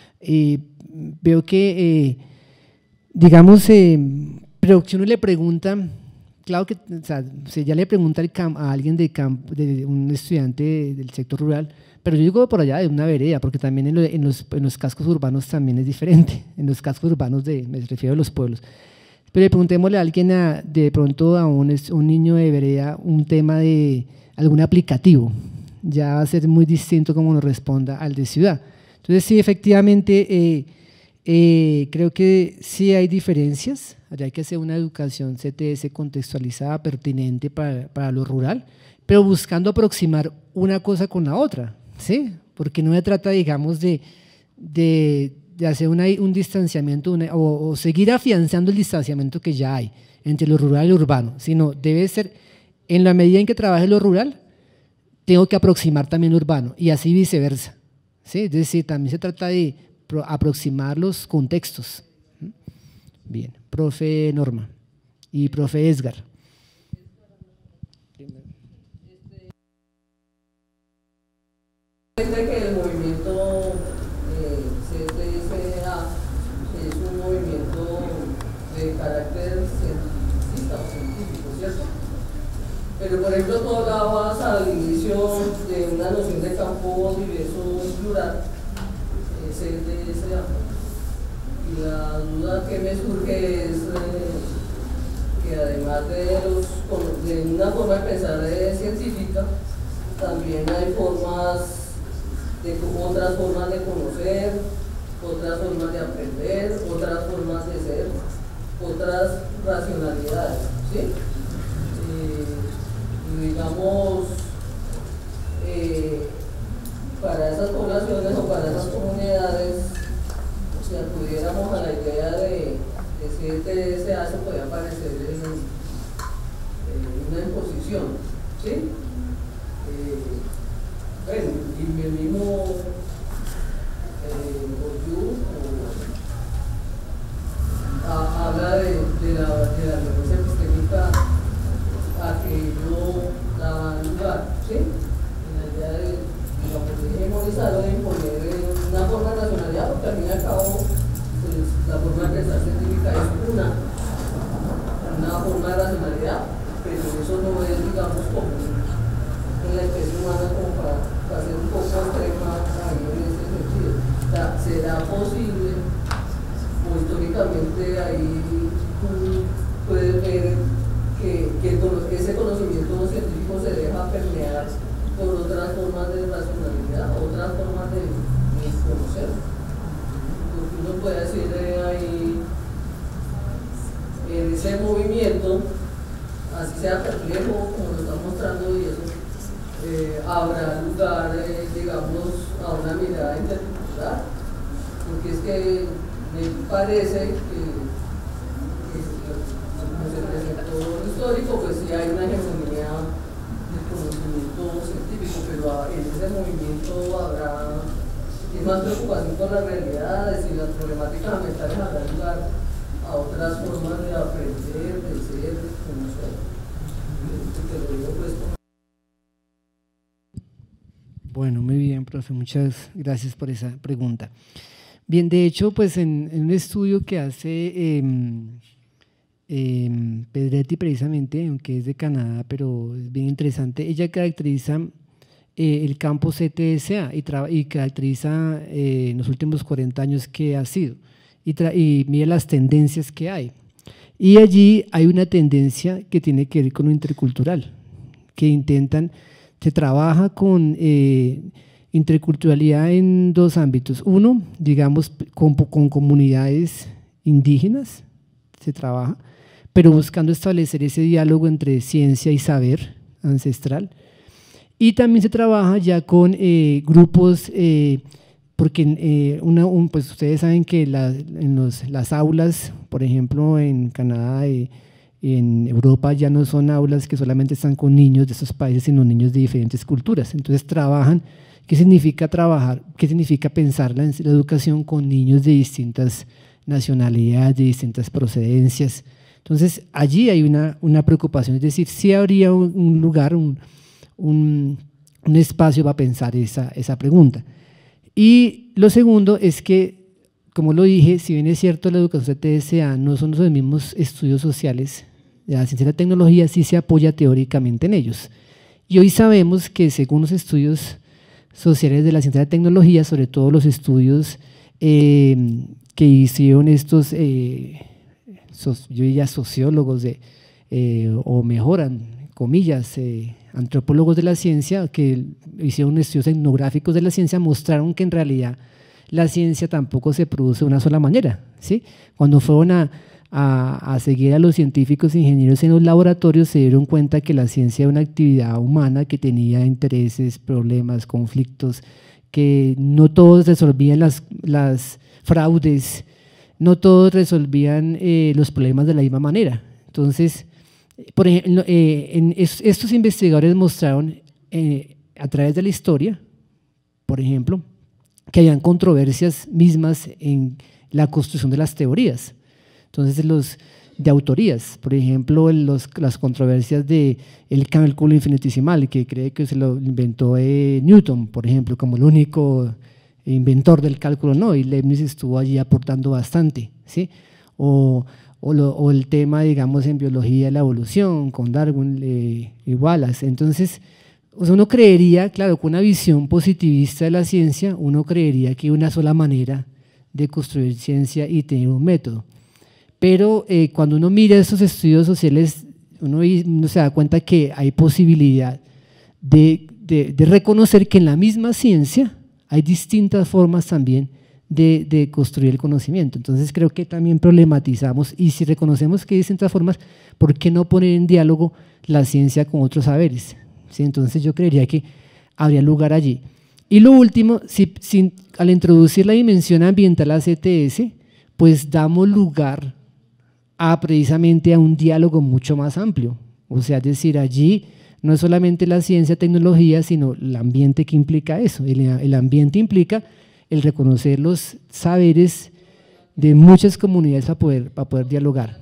Veo que, digamos, pero si uno le pregunta, claro que, o sea, si ya le pregunta a alguien de un estudiante del sector rural, pero yo digo por allá de una vereda, porque también en los cascos urbanos también es diferente, en los cascos urbanos me refiero a los pueblos. Pero preguntémosle a alguien de pronto a un niño de vereda un tema de algún aplicativo, ya va a ser muy distinto como nos responda al de ciudad. Entonces sí, efectivamente, creo que sí hay diferencias, habría que hacer una educación CTS contextualizada, pertinente para lo rural, pero buscando aproximar una cosa con la otra, ¿sí? Porque no se trata, digamos, de hacer un distanciamiento o seguir afianzando el distanciamiento que ya hay entre lo rural y lo urbano, sino debe ser, en la medida en que trabaje lo rural, tengo que aproximar también lo urbano y así viceversa, ¿sí? Es decir, también se trata de aproximar los contextos. Bien, profe Norma y profe Edgar. Que el movimiento CTSA es un movimiento de carácter científico, ¿cierto? Pero por ejemplo tú hablabas al inicio de una noción de campo diverso y plural, CTSA, y la duda que me surge es que además de una forma de pensar científica, también hay otras formas de conocer, otras formas de aprender, otras formas de ser, otras racionalidades, ¿sí? Digamos, para esas poblaciones o para esas comunidades, si acudiéramos a la idea de CTSA, se podría parecer una imposición, ¿sí? Bueno, y el mismo habla de la violencia epistémica a que yo daba lugar, ¿sí? En la idea de hegemonizar o de imponer una forma de nacionalidad, porque al fin y al cabo se digamos, común en la especie humana, como para ser un poco extrema ahí en ese sentido. O sea, ¿será posible, o históricamente ahí puedes ver que ese conocimiento científico se deja permear por otras formas de racionalidad, otras formas de conocer? Porque uno puede decir ahí, en ese movimiento, así sea perplejo, como lo está mostrando, y eso, habrá lugar, digamos, a una mirada intercultural, porque es que me parece que como se presentó histórico, pues sí hay una hegemonía del conocimiento científico, pero en ese movimiento habrá más preocupación por las realidades y las problemáticas ambientales, habrá lugar a otras formas de aprender, de ser, de conocer. Te lo digo pues. Bueno, muy bien, profe, muchas gracias por esa pregunta. Bien, de hecho, pues en un estudio que hace Pedretti precisamente, aunque es de Canadá, pero es bien interesante, ella caracteriza el campo CTSA y caracteriza en los últimos 40 años qué ha sido y mira las tendencias que hay. Y allí hay una tendencia que tiene que ver con lo intercultural, que se trabaja con interculturalidad en dos ámbitos. Uno, digamos, con comunidades indígenas se trabaja, pero buscando establecer ese diálogo entre ciencia y saber ancestral. Y también se trabaja ya con grupos, porque pues ustedes saben que las aulas, por ejemplo, en Canadá y en Europa ya no son aulas que solamente están con niños de esos países, sino niños de diferentes culturas. Entonces trabajan, ¿qué significa trabajar? ¿Qué significa pensar la educación con niños de distintas nacionalidades, de distintas procedencias? Entonces allí hay una preocupación, es decir, sí habría un lugar, un espacio para pensar esa pregunta. Y lo segundo es que, como lo dije, si bien es cierto la educación CTSA no son los mismos estudios sociales, la ciencia y la tecnología sí se apoya teóricamente en ellos. Y hoy sabemos que según los estudios sociales de la ciencia y la tecnología, sobre todo los estudios que hicieron estos, yo diría sociólogos o mejoran, comillas, antropólogos de la ciencia, que hicieron estudios etnográficos de la ciencia, mostraron que en realidad la ciencia tampoco se produce de una sola manera, ¿sí? Cuando fueron a seguir a los científicos e ingenieros en los laboratorios, se dieron cuenta que la ciencia era una actividad humana que tenía intereses, problemas, conflictos, que no todos resolvían las fraudes, no todos resolvían los problemas de la misma manera. Entonces, por ejemplo, estos investigadores mostraron a través de la historia, por ejemplo, que habían controversias mismas en la construcción de las teorías. Entonces, de autorías, por ejemplo, las controversias del cálculo infinitesimal, que cree que se lo inventó Newton, por ejemplo, como el único inventor del cálculo, no, y Leibniz estuvo allí aportando bastante, ¿sí? O el tema, digamos, en biología de la evolución, con Darwin y Wallace. Entonces, uno creería, claro, con una visión positivista de la ciencia, uno creería que hay una sola manera de construir ciencia y tener un método. Pero cuando uno mira esos estudios sociales, uno se da cuenta que hay posibilidad de reconocer que en la misma ciencia hay distintas formas también de construir el conocimiento. Entonces creo que también problematizamos, y si reconocemos que hay distintas formas, ¿por qué no poner en diálogo la ciencia con otros saberes? ¿Sí? Entonces yo creería que habría lugar allí. Y lo último, al introducir la dimensión ambiental a CTS, pues damos lugar precisamente a un diálogo mucho más amplio. O sea, es decir, allí no es solamente la ciencia, tecnología, sino el ambiente que implica eso. El ambiente implica el reconocer los saberes de muchas comunidades para poder dialogar.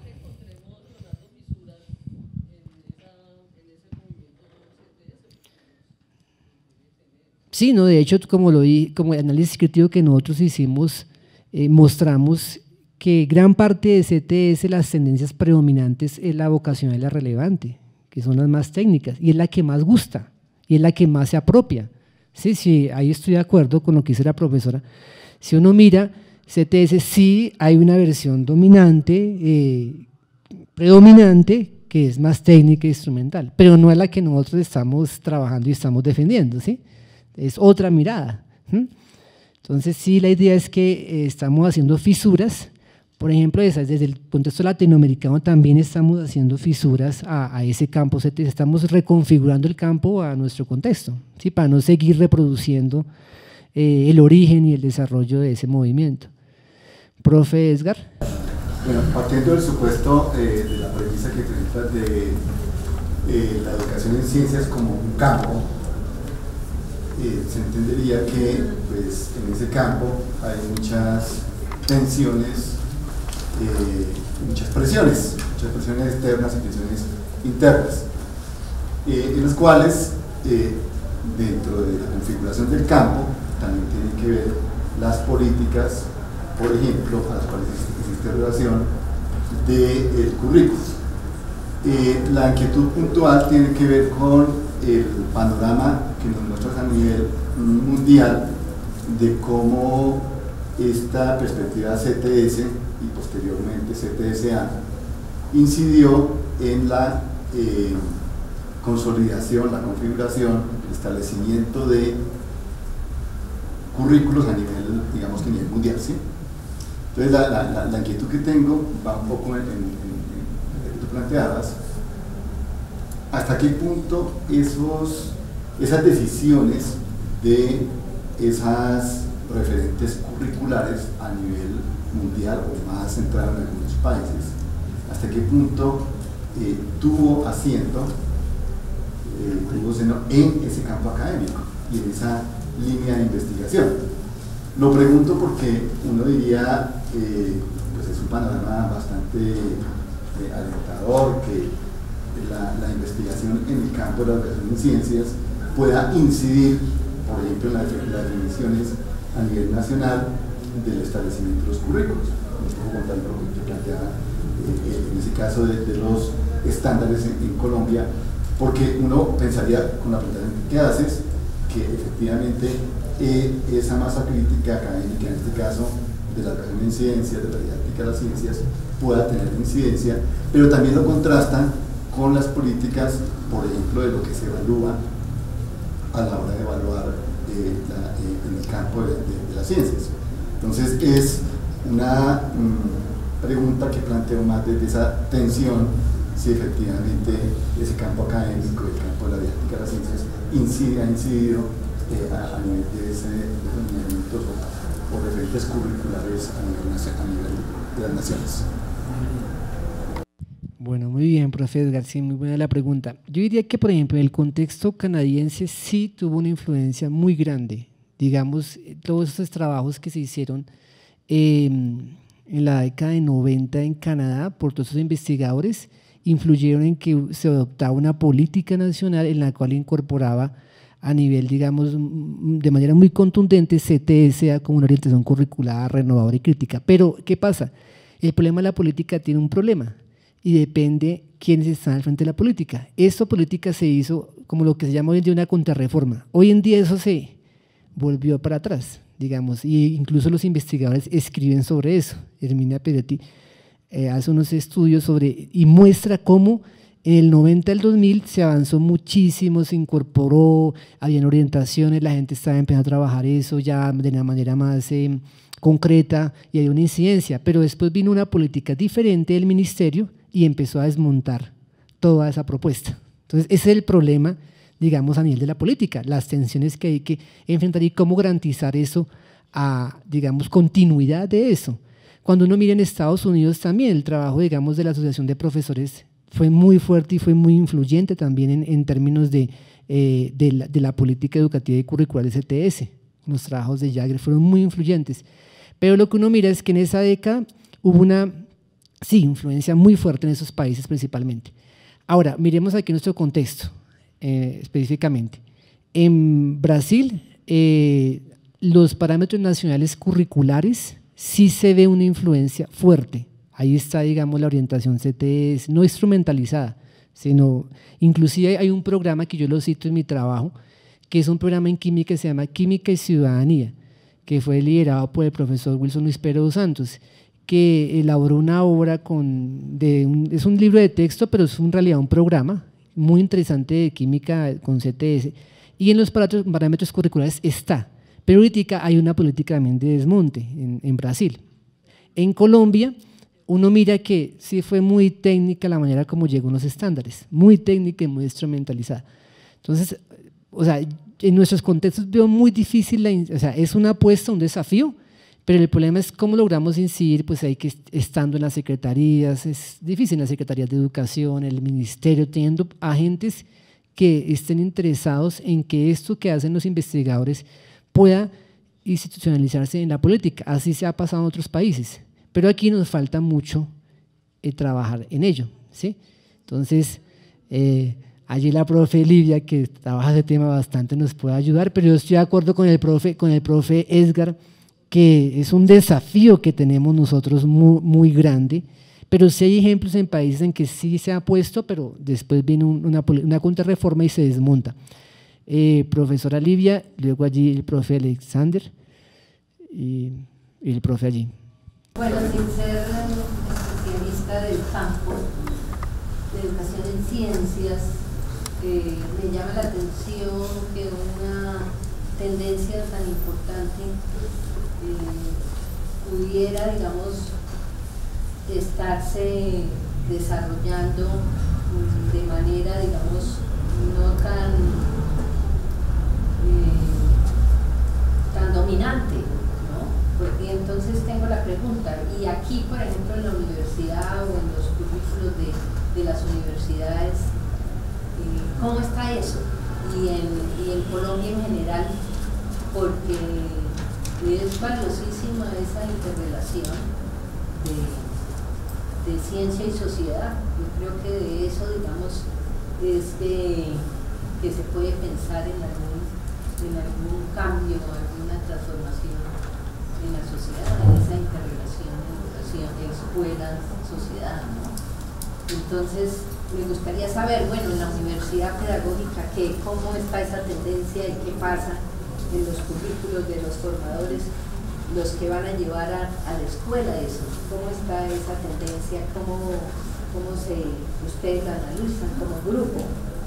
Sí, no, de hecho, como el análisis crítico que nosotros hicimos, mostramos que gran parte de CTS, las tendencias predominantes es la vocacional y la relevante, que son las más técnicas, y es la que más gusta, y es la que más se apropia. Sí, sí, ahí estoy de acuerdo con lo que dice la profesora. Si uno mira CTS, sí hay una versión dominante, predominante, que es más técnica e instrumental, pero no es la que nosotros estamos trabajando y estamos defendiendo, ¿sí? Es otra mirada. Entonces sí, la idea es que estamos haciendo fisuras, por ejemplo, desde el contexto latinoamericano también estamos haciendo fisuras a ese campo CTS, estamos reconfigurando el campo a nuestro contexto, ¿sí? Para no seguir reproduciendo el origen y el desarrollo de ese movimiento. Profe Edgar. Bueno, partiendo del supuesto de la premisa que presentas de la educación en ciencias como un campo, se entendería que pues, en ese campo hay muchas tensiones, muchas presiones externas y presiones internas, en las cuales dentro de la configuración del campo también tienen que ver las políticas, por ejemplo, a las cuales existe relación del currículo. La inquietud puntual tiene que ver con el panorama que nos muestras a nivel mundial de cómo esta perspectiva CTS y posteriormente CTSA incidió en la consolidación, la configuración, el establecimiento de currículos a nivel, digamos que a nivel mundial, ¿sí? Entonces la inquietud que tengo va un poco en lo que tú planteabas, hasta qué punto esas decisiones de esas referentes curriculares a nivel mundial o más centrado en algunos países, hasta qué punto tuvo asiento, tuvo seno en ese campo académico y en esa línea de investigación. Lo pregunto porque uno diría, pues es un panorama bastante alentador, que la investigación en el campo de la educación en ciencias pueda incidir, por ejemplo, en las definiciones a nivel nacional del establecimiento de los currículos. Un poco contrario a lo que planteaba en ese caso de los estándares en Colombia, porque uno pensaría con la presentación que haces que efectivamente esa masa crítica académica, en este caso de la educación en ciencias, de la didáctica de las ciencias, pueda tener incidencia, pero también lo contrastan con las políticas, por ejemplo, de lo que se evalúa a la hora de evaluar en el campo de las ciencias. Entonces es una pregunta que planteo más desde esa tensión, si efectivamente ese campo académico, el campo de la didáctica de las ciencias, ha incidido a nivel de esos lineamientos o referentes curriculares a nivel de las naciones. Bueno, muy bien, profe Edgar, sí, muy buena la pregunta. Yo diría que, por ejemplo, en el contexto canadiense sí tuvo una influencia muy grande. Digamos, todos esos trabajos que se hicieron en la década de 90 en Canadá por todos esos investigadores influyeron en que se adoptaba una política nacional en la cual incorporaba a nivel, digamos, de manera muy contundente CTSA como una orientación curricular, renovadora y crítica. Pero, ¿qué pasa? El problema de la política tiene un problema y depende quiénes están al frente de la política. Esta política se hizo como lo que se llama hoy en día una contrarreforma. Hoy en día eso se volvió para atrás, digamos, y incluso los investigadores escriben sobre eso. Herminia Peretti hace unos estudios sobre y muestra cómo en el 90 al 2000 se avanzó muchísimo, se incorporó, habían orientaciones, la gente estaba empezando a trabajar eso ya de una manera más concreta y hay una incidencia, pero después vino una política diferente del ministerio y empezó a desmontar toda esa propuesta. Entonces ese es el problema, digamos, a nivel de la política, las tensiones que hay que enfrentar y cómo garantizar eso a, digamos, continuidad de eso. Cuando uno mira en Estados Unidos también, el trabajo, digamos, de la Asociación de Profesores fue muy fuerte y fue muy influyente también en términos de la política educativa y curricular de CTS. Los trabajos de Jagger fueron muy influyentes. Pero lo que uno mira es que en esa década hubo una, sí, influencia muy fuerte en esos países principalmente. Ahora, miremos aquí nuestro contexto específicamente. En Brasil, los parámetros nacionales curriculares sí se ve una influencia fuerte. Ahí está, digamos, la orientación CTS, no instrumentalizada, sino inclusive hay un programa que yo lo cito en mi trabajo, que es un programa en química que se llama Química y Ciudadanía, que fue liderado por el profesor Wilson Luis Pérez dos Santos, que elaboró una obra es un libro de texto, pero es en realidad un programa muy interesante de química con CTS, y en los parámetros curriculares está, pero ahorita hay una política también de desmonte en Brasil. En Colombia, uno mira que sí fue muy técnica la manera como llegó a los estándares, muy técnica y muy instrumentalizada. Entonces, o sea, en nuestros contextos veo muy difícil, o sea, es una apuesta, un desafío, pero el problema es cómo logramos incidir, pues hay que estando en las secretarías, es difícil en las secretarías de educación, el ministerio, teniendo agentes que estén interesados en que esto que hacen los investigadores pueda institucionalizarse en la política, así se ha pasado en otros países, pero aquí nos falta mucho trabajar en ello, ¿sí? Entonces, allí la profe Livia, que trabaja ese tema bastante, nos puede ayudar, pero yo estoy de acuerdo con el profe Edgar, que es un desafío que tenemos nosotros muy, muy grande, pero sí hay ejemplos en países en que sí se ha puesto, pero después viene una contrarreforma y se desmonta. Profesora Livia, luego allí el profe Alexander y el profe allí. Bueno, sin ser especialista del campo de educación en ciencias, me llama la atención que una tendencia tan importante pudiera, digamos, estarse desarrollando de manera, digamos, no tan dominante, ¿no? Porque entonces tengo la pregunta, y aquí, por ejemplo, en la universidad o en los currículos de las universidades, ¿cómo está eso? Y en Colombia en general, porque es valiosísima esa interrelación de ciencia y sociedad. Yo creo que de eso, digamos, es que se puede pensar en algún cambio o alguna transformación en la sociedad, en esa interrelación de educación, de escuela, sociedad, ¿no? Entonces, me gustaría saber, bueno, en la universidad pedagógica, ¿cómo está esa tendencia y qué pasa en los currículos de los formadores, los que van a llevar a la escuela eso? ¿Cómo está esa tendencia? ¿Cómo ustedes la analizan como grupo?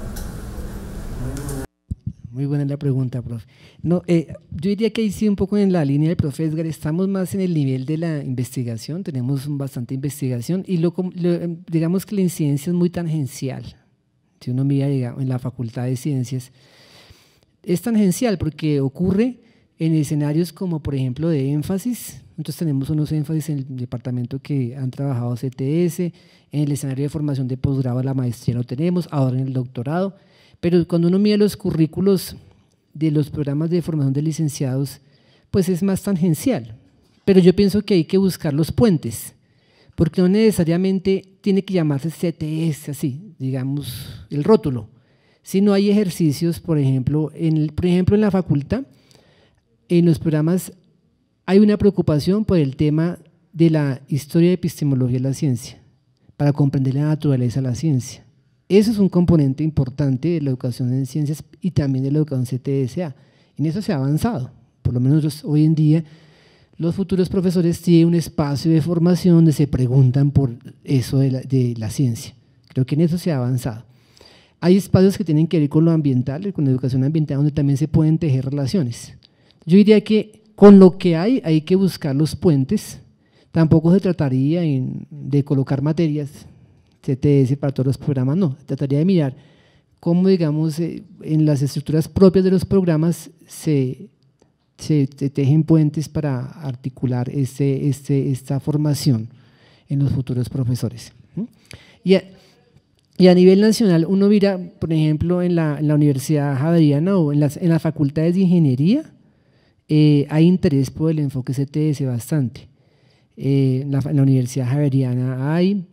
Muy buena la pregunta, profe. No, yo diría que ahí sí un poco en la línea del profe Edgar, estamos más en el nivel de la investigación, tenemos bastante investigación y digamos que la incidencia es muy tangencial. Si uno mira, digamos, en la Facultad de Ciencias, es tangencial porque ocurre en escenarios como, por ejemplo, de énfasis. Nosotros tenemos unos énfasis en el departamento que han trabajado CTS, en el escenario de formación de posgrado, la maestría lo tenemos, ahora en el doctorado. Pero cuando uno mira los currículos de los programas de formación de licenciados, pues es más tangencial. Pero yo pienso que hay que buscar los puentes, porque no necesariamente tiene que llamarse CTS así, digamos, el rótulo, sino hay ejercicios, por ejemplo, en la facultad, en los programas hay una preocupación por el tema de la historia y epistemología de la ciencia, para comprender la naturaleza de la ciencia. Eso es un componente importante de la educación en ciencias y también de la educación CTSA. En eso se ha avanzado, por lo menos hoy en día los futuros profesores tienen un espacio de formación donde se preguntan por eso de la ciencia. Creo que en eso se ha avanzado. Hay espacios que tienen que ver con lo ambiental, con la educación ambiental, donde también se pueden tejer relaciones. Yo diría que con lo que hay que buscar los puentes. Tampoco se trataría de colocar materias CTS para todos los programas, no, trataría de mirar cómo, digamos, en las estructuras propias de los programas se tejen puentes para articular esta formación en los futuros profesores. Y a nivel nacional, uno mira, por ejemplo, en la Universidad Javeriana o en las facultades de ingeniería, hay interés por el enfoque CTS bastante. En la Universidad Javeriana hay,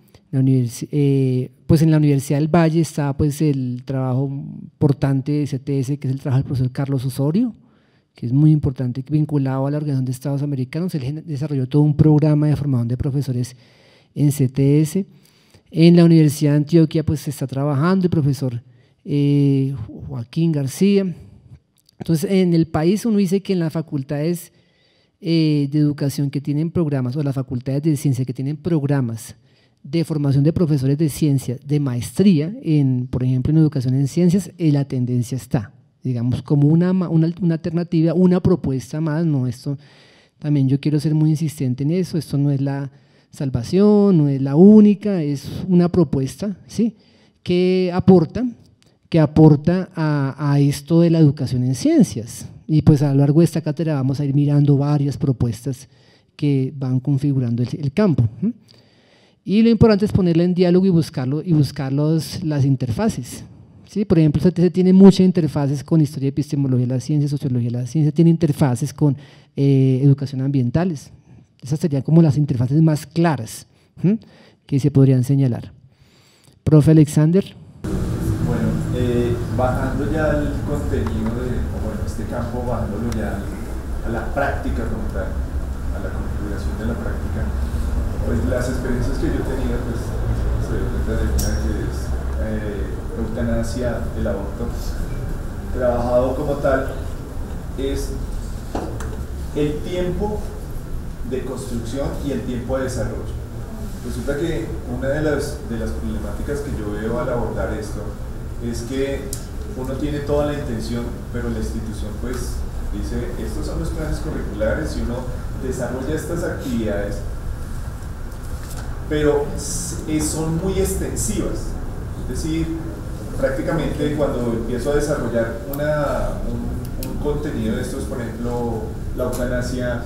pues en la Universidad del Valle está pues el trabajo importante de CTS, que es el trabajo del profesor Carlos Osorio, que es muy importante, vinculado a la Organización de Estados Americanos. Él desarrolló todo un programa de formación de profesores en CTS. En la Universidad de Antioquia pues se está trabajando el profesor Joaquín García. Entonces, en el país uno dice que en las facultades de educación que tienen programas, o las facultades de ciencia que tienen programas de formación de profesores de ciencia, de maestría, por ejemplo en educación en ciencias, la tendencia está, digamos, como una alternativa, una propuesta más. No, esto también yo quiero ser muy insistente en eso, esto no es la salvación, no es la única, es una propuesta, ¿sí?, que aporta a esto de la educación en ciencias. Y pues a lo largo de esta cátedra vamos a ir mirando varias propuestas que van configurando el campo. Y lo importante es ponerla en diálogo y buscar las interfaces. ¿Sí? Por ejemplo, CTC tiene muchas interfaces con historia y epistemología de la ciencia, sociología de la ciencia, tiene interfaces con educación ambientales. Esas serían como las interfaces más claras que se podrían señalar. Profe Alexander. Bueno, bajando ya el contenido este campo, bajándolo ya a la práctica como tal, a la configuración de la práctica, pues las experiencias que yo he tenido, pues se dio cuenta de una que es eutanasia, el aborto, trabajado como tal, es el tiempo de construcción y el tiempo de desarrollo. Resulta que una de las problemáticas que yo veo al abordar esto es que uno tiene toda la intención, pero la institución pues dice, estos son los planes curriculares y uno desarrolla estas actividades, pero son muy extensivas. Es decir, prácticamente cuando empiezo a desarrollar un contenido de estos, por ejemplo, la eutanasia,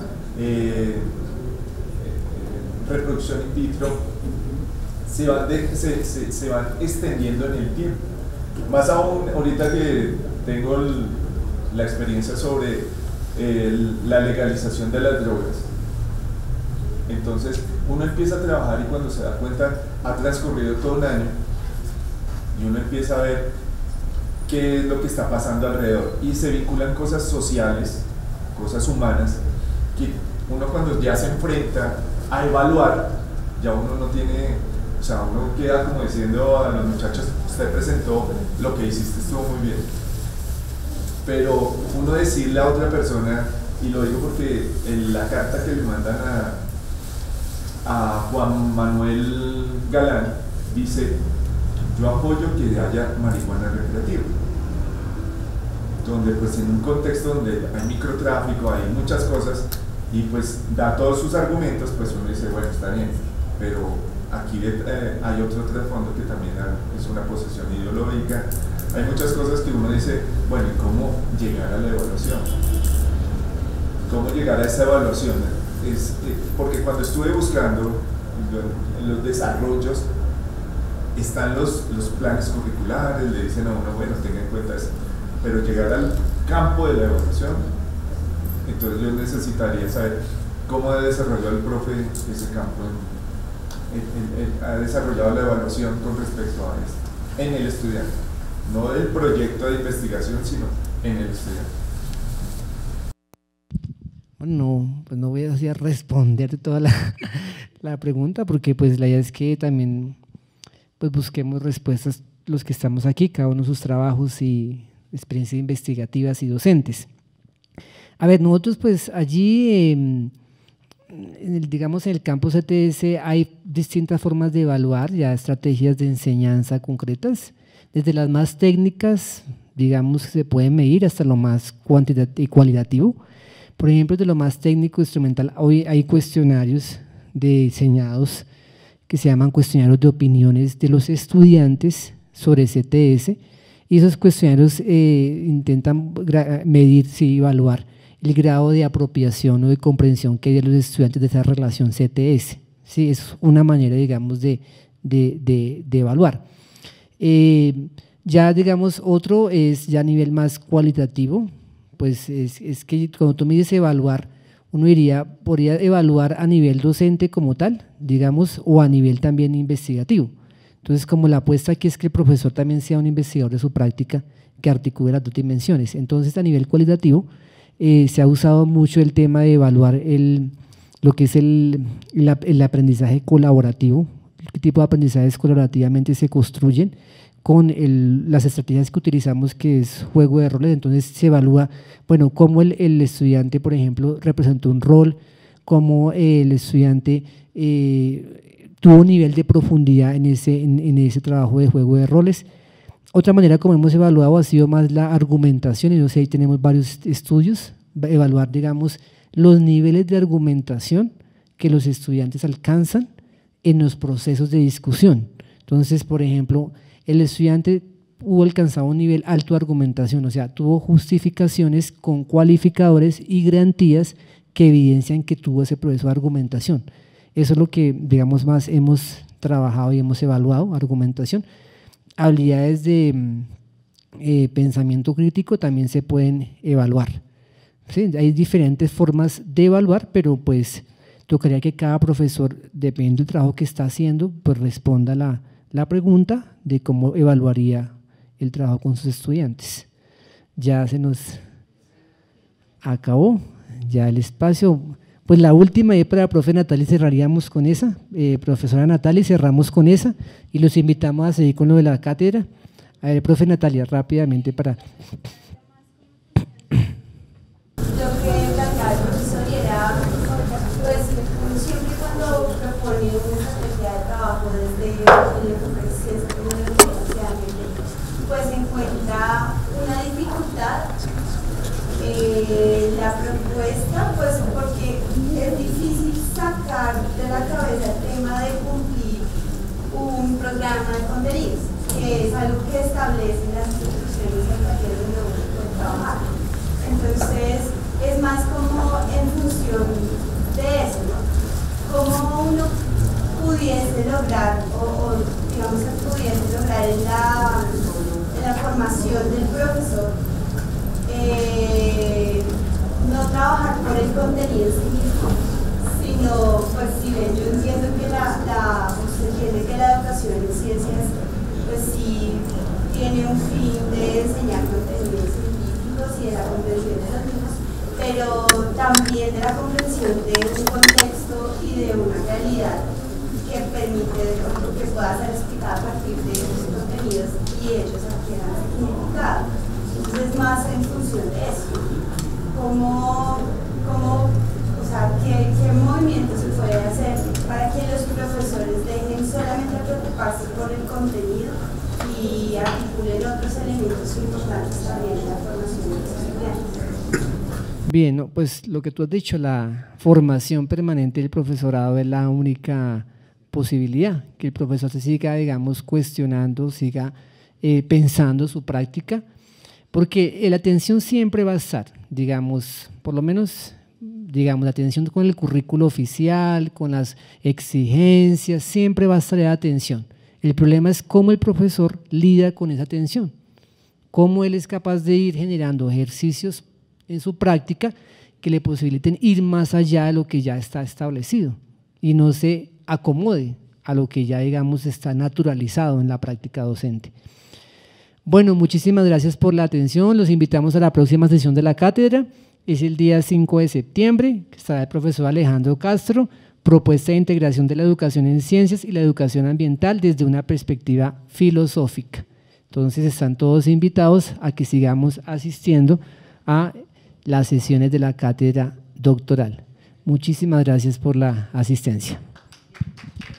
reproducción in vitro, se van extendiendo en el tiempo. Más aún ahorita que tengo la experiencia sobre la legalización de las drogas. Entonces uno empieza a trabajar y cuando se da cuenta ha transcurrido todo un año y uno empieza a ver qué es lo que está pasando alrededor y se vinculan cosas sociales, cosas humanas, que uno cuando ya se enfrenta a evaluar, ya uno no tiene, o sea, uno queda como diciendo a los muchachos, usted presentó, lo que hiciste estuvo muy bien, pero uno decirle a otra persona, y lo digo porque en la carta que le mandan a Juan Manuel Galán, dice, yo apoyo que haya marihuana recreativa, donde pues en un contexto donde hay microtráfico, hay muchas cosas, y pues da todos sus argumentos, pues uno dice, bueno, está bien, pero aquí hay otro trasfondo que también es una posesión ideológica, hay muchas cosas que uno dice, bueno, ¿y cómo llegar a la evaluación? ¿Cómo llegar a esa evaluación? Porque cuando estuve buscando en los desarrollos, están los planes curriculares, le dicen a uno, bueno, tenga en cuenta eso, pero llegar al campo de la evaluación, entonces yo necesitaría saber cómo ha desarrollado el profe ese campo, ha desarrollado la evaluación con respecto a esto, en el estudiante, no del proyecto de investigación, sino en el estudiante. Bueno, pues no voy a responder toda la pregunta, porque pues la idea es que también pues busquemos respuestas los que estamos aquí, cada uno de sus trabajos y experiencias investigativas y docentes. A ver, nosotros pues allí, digamos en el campus CTS hay distintas formas de evaluar, ya estrategias de enseñanza concretas, desde las más técnicas, digamos que se pueden medir, hasta lo más cuantitativo y cualitativo. Por ejemplo, de lo más técnico instrumental, hoy hay cuestionarios diseñados que se llaman cuestionarios de opiniones de los estudiantes sobre CTS, y esos cuestionarios intentan medir, sí, evaluar el grado de apropiación o de comprensión que hay de los estudiantes de esa relación CTS. Sí, es una manera, digamos, de evaluar. Ya, digamos, otro es ya a nivel más cualitativo, pues es que cuando tú me dices evaluar, uno podría evaluar a nivel docente como tal, digamos, o a nivel también investigativo. Entonces, como la apuesta aquí es que el profesor también sea un investigador de su práctica que articule las dos dimensiones. Entonces, a nivel cualitativo, se ha usado mucho el tema de evaluar lo que es el aprendizaje colaborativo, qué tipo de aprendizajes colaborativamente se construyen con las estrategias que utilizamos, que es juego de roles. Entonces se evalúa, bueno, cómo el estudiante, por ejemplo, representó un rol, cómo el estudiante tuvo un nivel de profundidad en ese trabajo de juego de roles. Otra manera como hemos evaluado ha sido más la argumentación, y no sé, ahí tenemos varios estudios, evaluar, digamos, los niveles de argumentación que los estudiantes alcanzan en los procesos de discusión. Entonces, por ejemplo, el estudiante hubo alcanzado un nivel alto de argumentación, o sea, tuvo justificaciones con cualificadores y garantías que evidencian que tuvo ese proceso de argumentación. Eso es lo que, digamos, más hemos trabajado y hemos evaluado, argumentación. Habilidades de pensamiento crítico también se pueden evaluar. ¿Sí? Hay diferentes formas de evaluar, pero pues tocaría que cada profesor, dependiendo del trabajo que está haciendo, pues responda la pregunta de cómo evaluaría el trabajo con sus estudiantes. Ya se nos acabó ya el espacio. Pues la última, y para la profe Natalia cerraríamos con esa, profesora Natalia, cerramos con esa y los invitamos a seguir con lo de la cátedra. A ver, profe Natalia, rápidamente para… Lo que planteaba el profesor era, pues siempre cuando propone una estrategia de trabajo desde la conferencia de tecnología, pues encuentra una dificultad la propuesta, pues porque es difícil sacar de la cabeza el tema de cumplir un programa de contenidos, que es algo que establecen las instituciones en cualquier donde uno puede trabajar. Entonces, es más como en función de eso, ¿no? Cómo uno pudiese lograr, o digamos que pudiese lograr en la formación del profesor, no trabajar por el contenido sino, pues si bien yo entiendo que se entiende que la educación en ciencias, pues sí tiene un fin de enseñar contenidos científicos y de la comprensión de los mismos, pero también de la comprensión de un contexto y de una realidad que permite que pueda ser explicada a partir de esos contenidos y hechos adquieran significado. Entonces, más en función de eso, o sea, ¿qué movimiento se puede hacer para que los profesores dejen solamente preocuparse por el contenido y articulen otros elementos importantes también en la formación de los estudiantes? Bien, no, pues lo que tú has dicho, la formación permanente del profesorado es la única posibilidad, que el profesor se siga, digamos, cuestionando, siga pensando su práctica, porque la atención siempre va a estar, digamos, por lo menos, digamos, la atención con el currículo oficial, con las exigencias, siempre va a estar la atención. El problema es cómo el profesor lidia con esa atención, cómo él es capaz de ir generando ejercicios en su práctica que le posibiliten ir más allá de lo que ya está establecido y no se acomode a lo que ya, digamos, está naturalizado en la práctica docente. Bueno, muchísimas gracias por la atención. Los invitamos a la próxima sesión de la cátedra. Es el día 5 de septiembre, que estará el profesor Alejandro Castro, propuesta de integración de la educación en ciencias y la educación ambiental desde una perspectiva filosófica. Entonces están todos invitados a que sigamos asistiendo a las sesiones de la cátedra doctoral. Muchísimas gracias por la asistencia.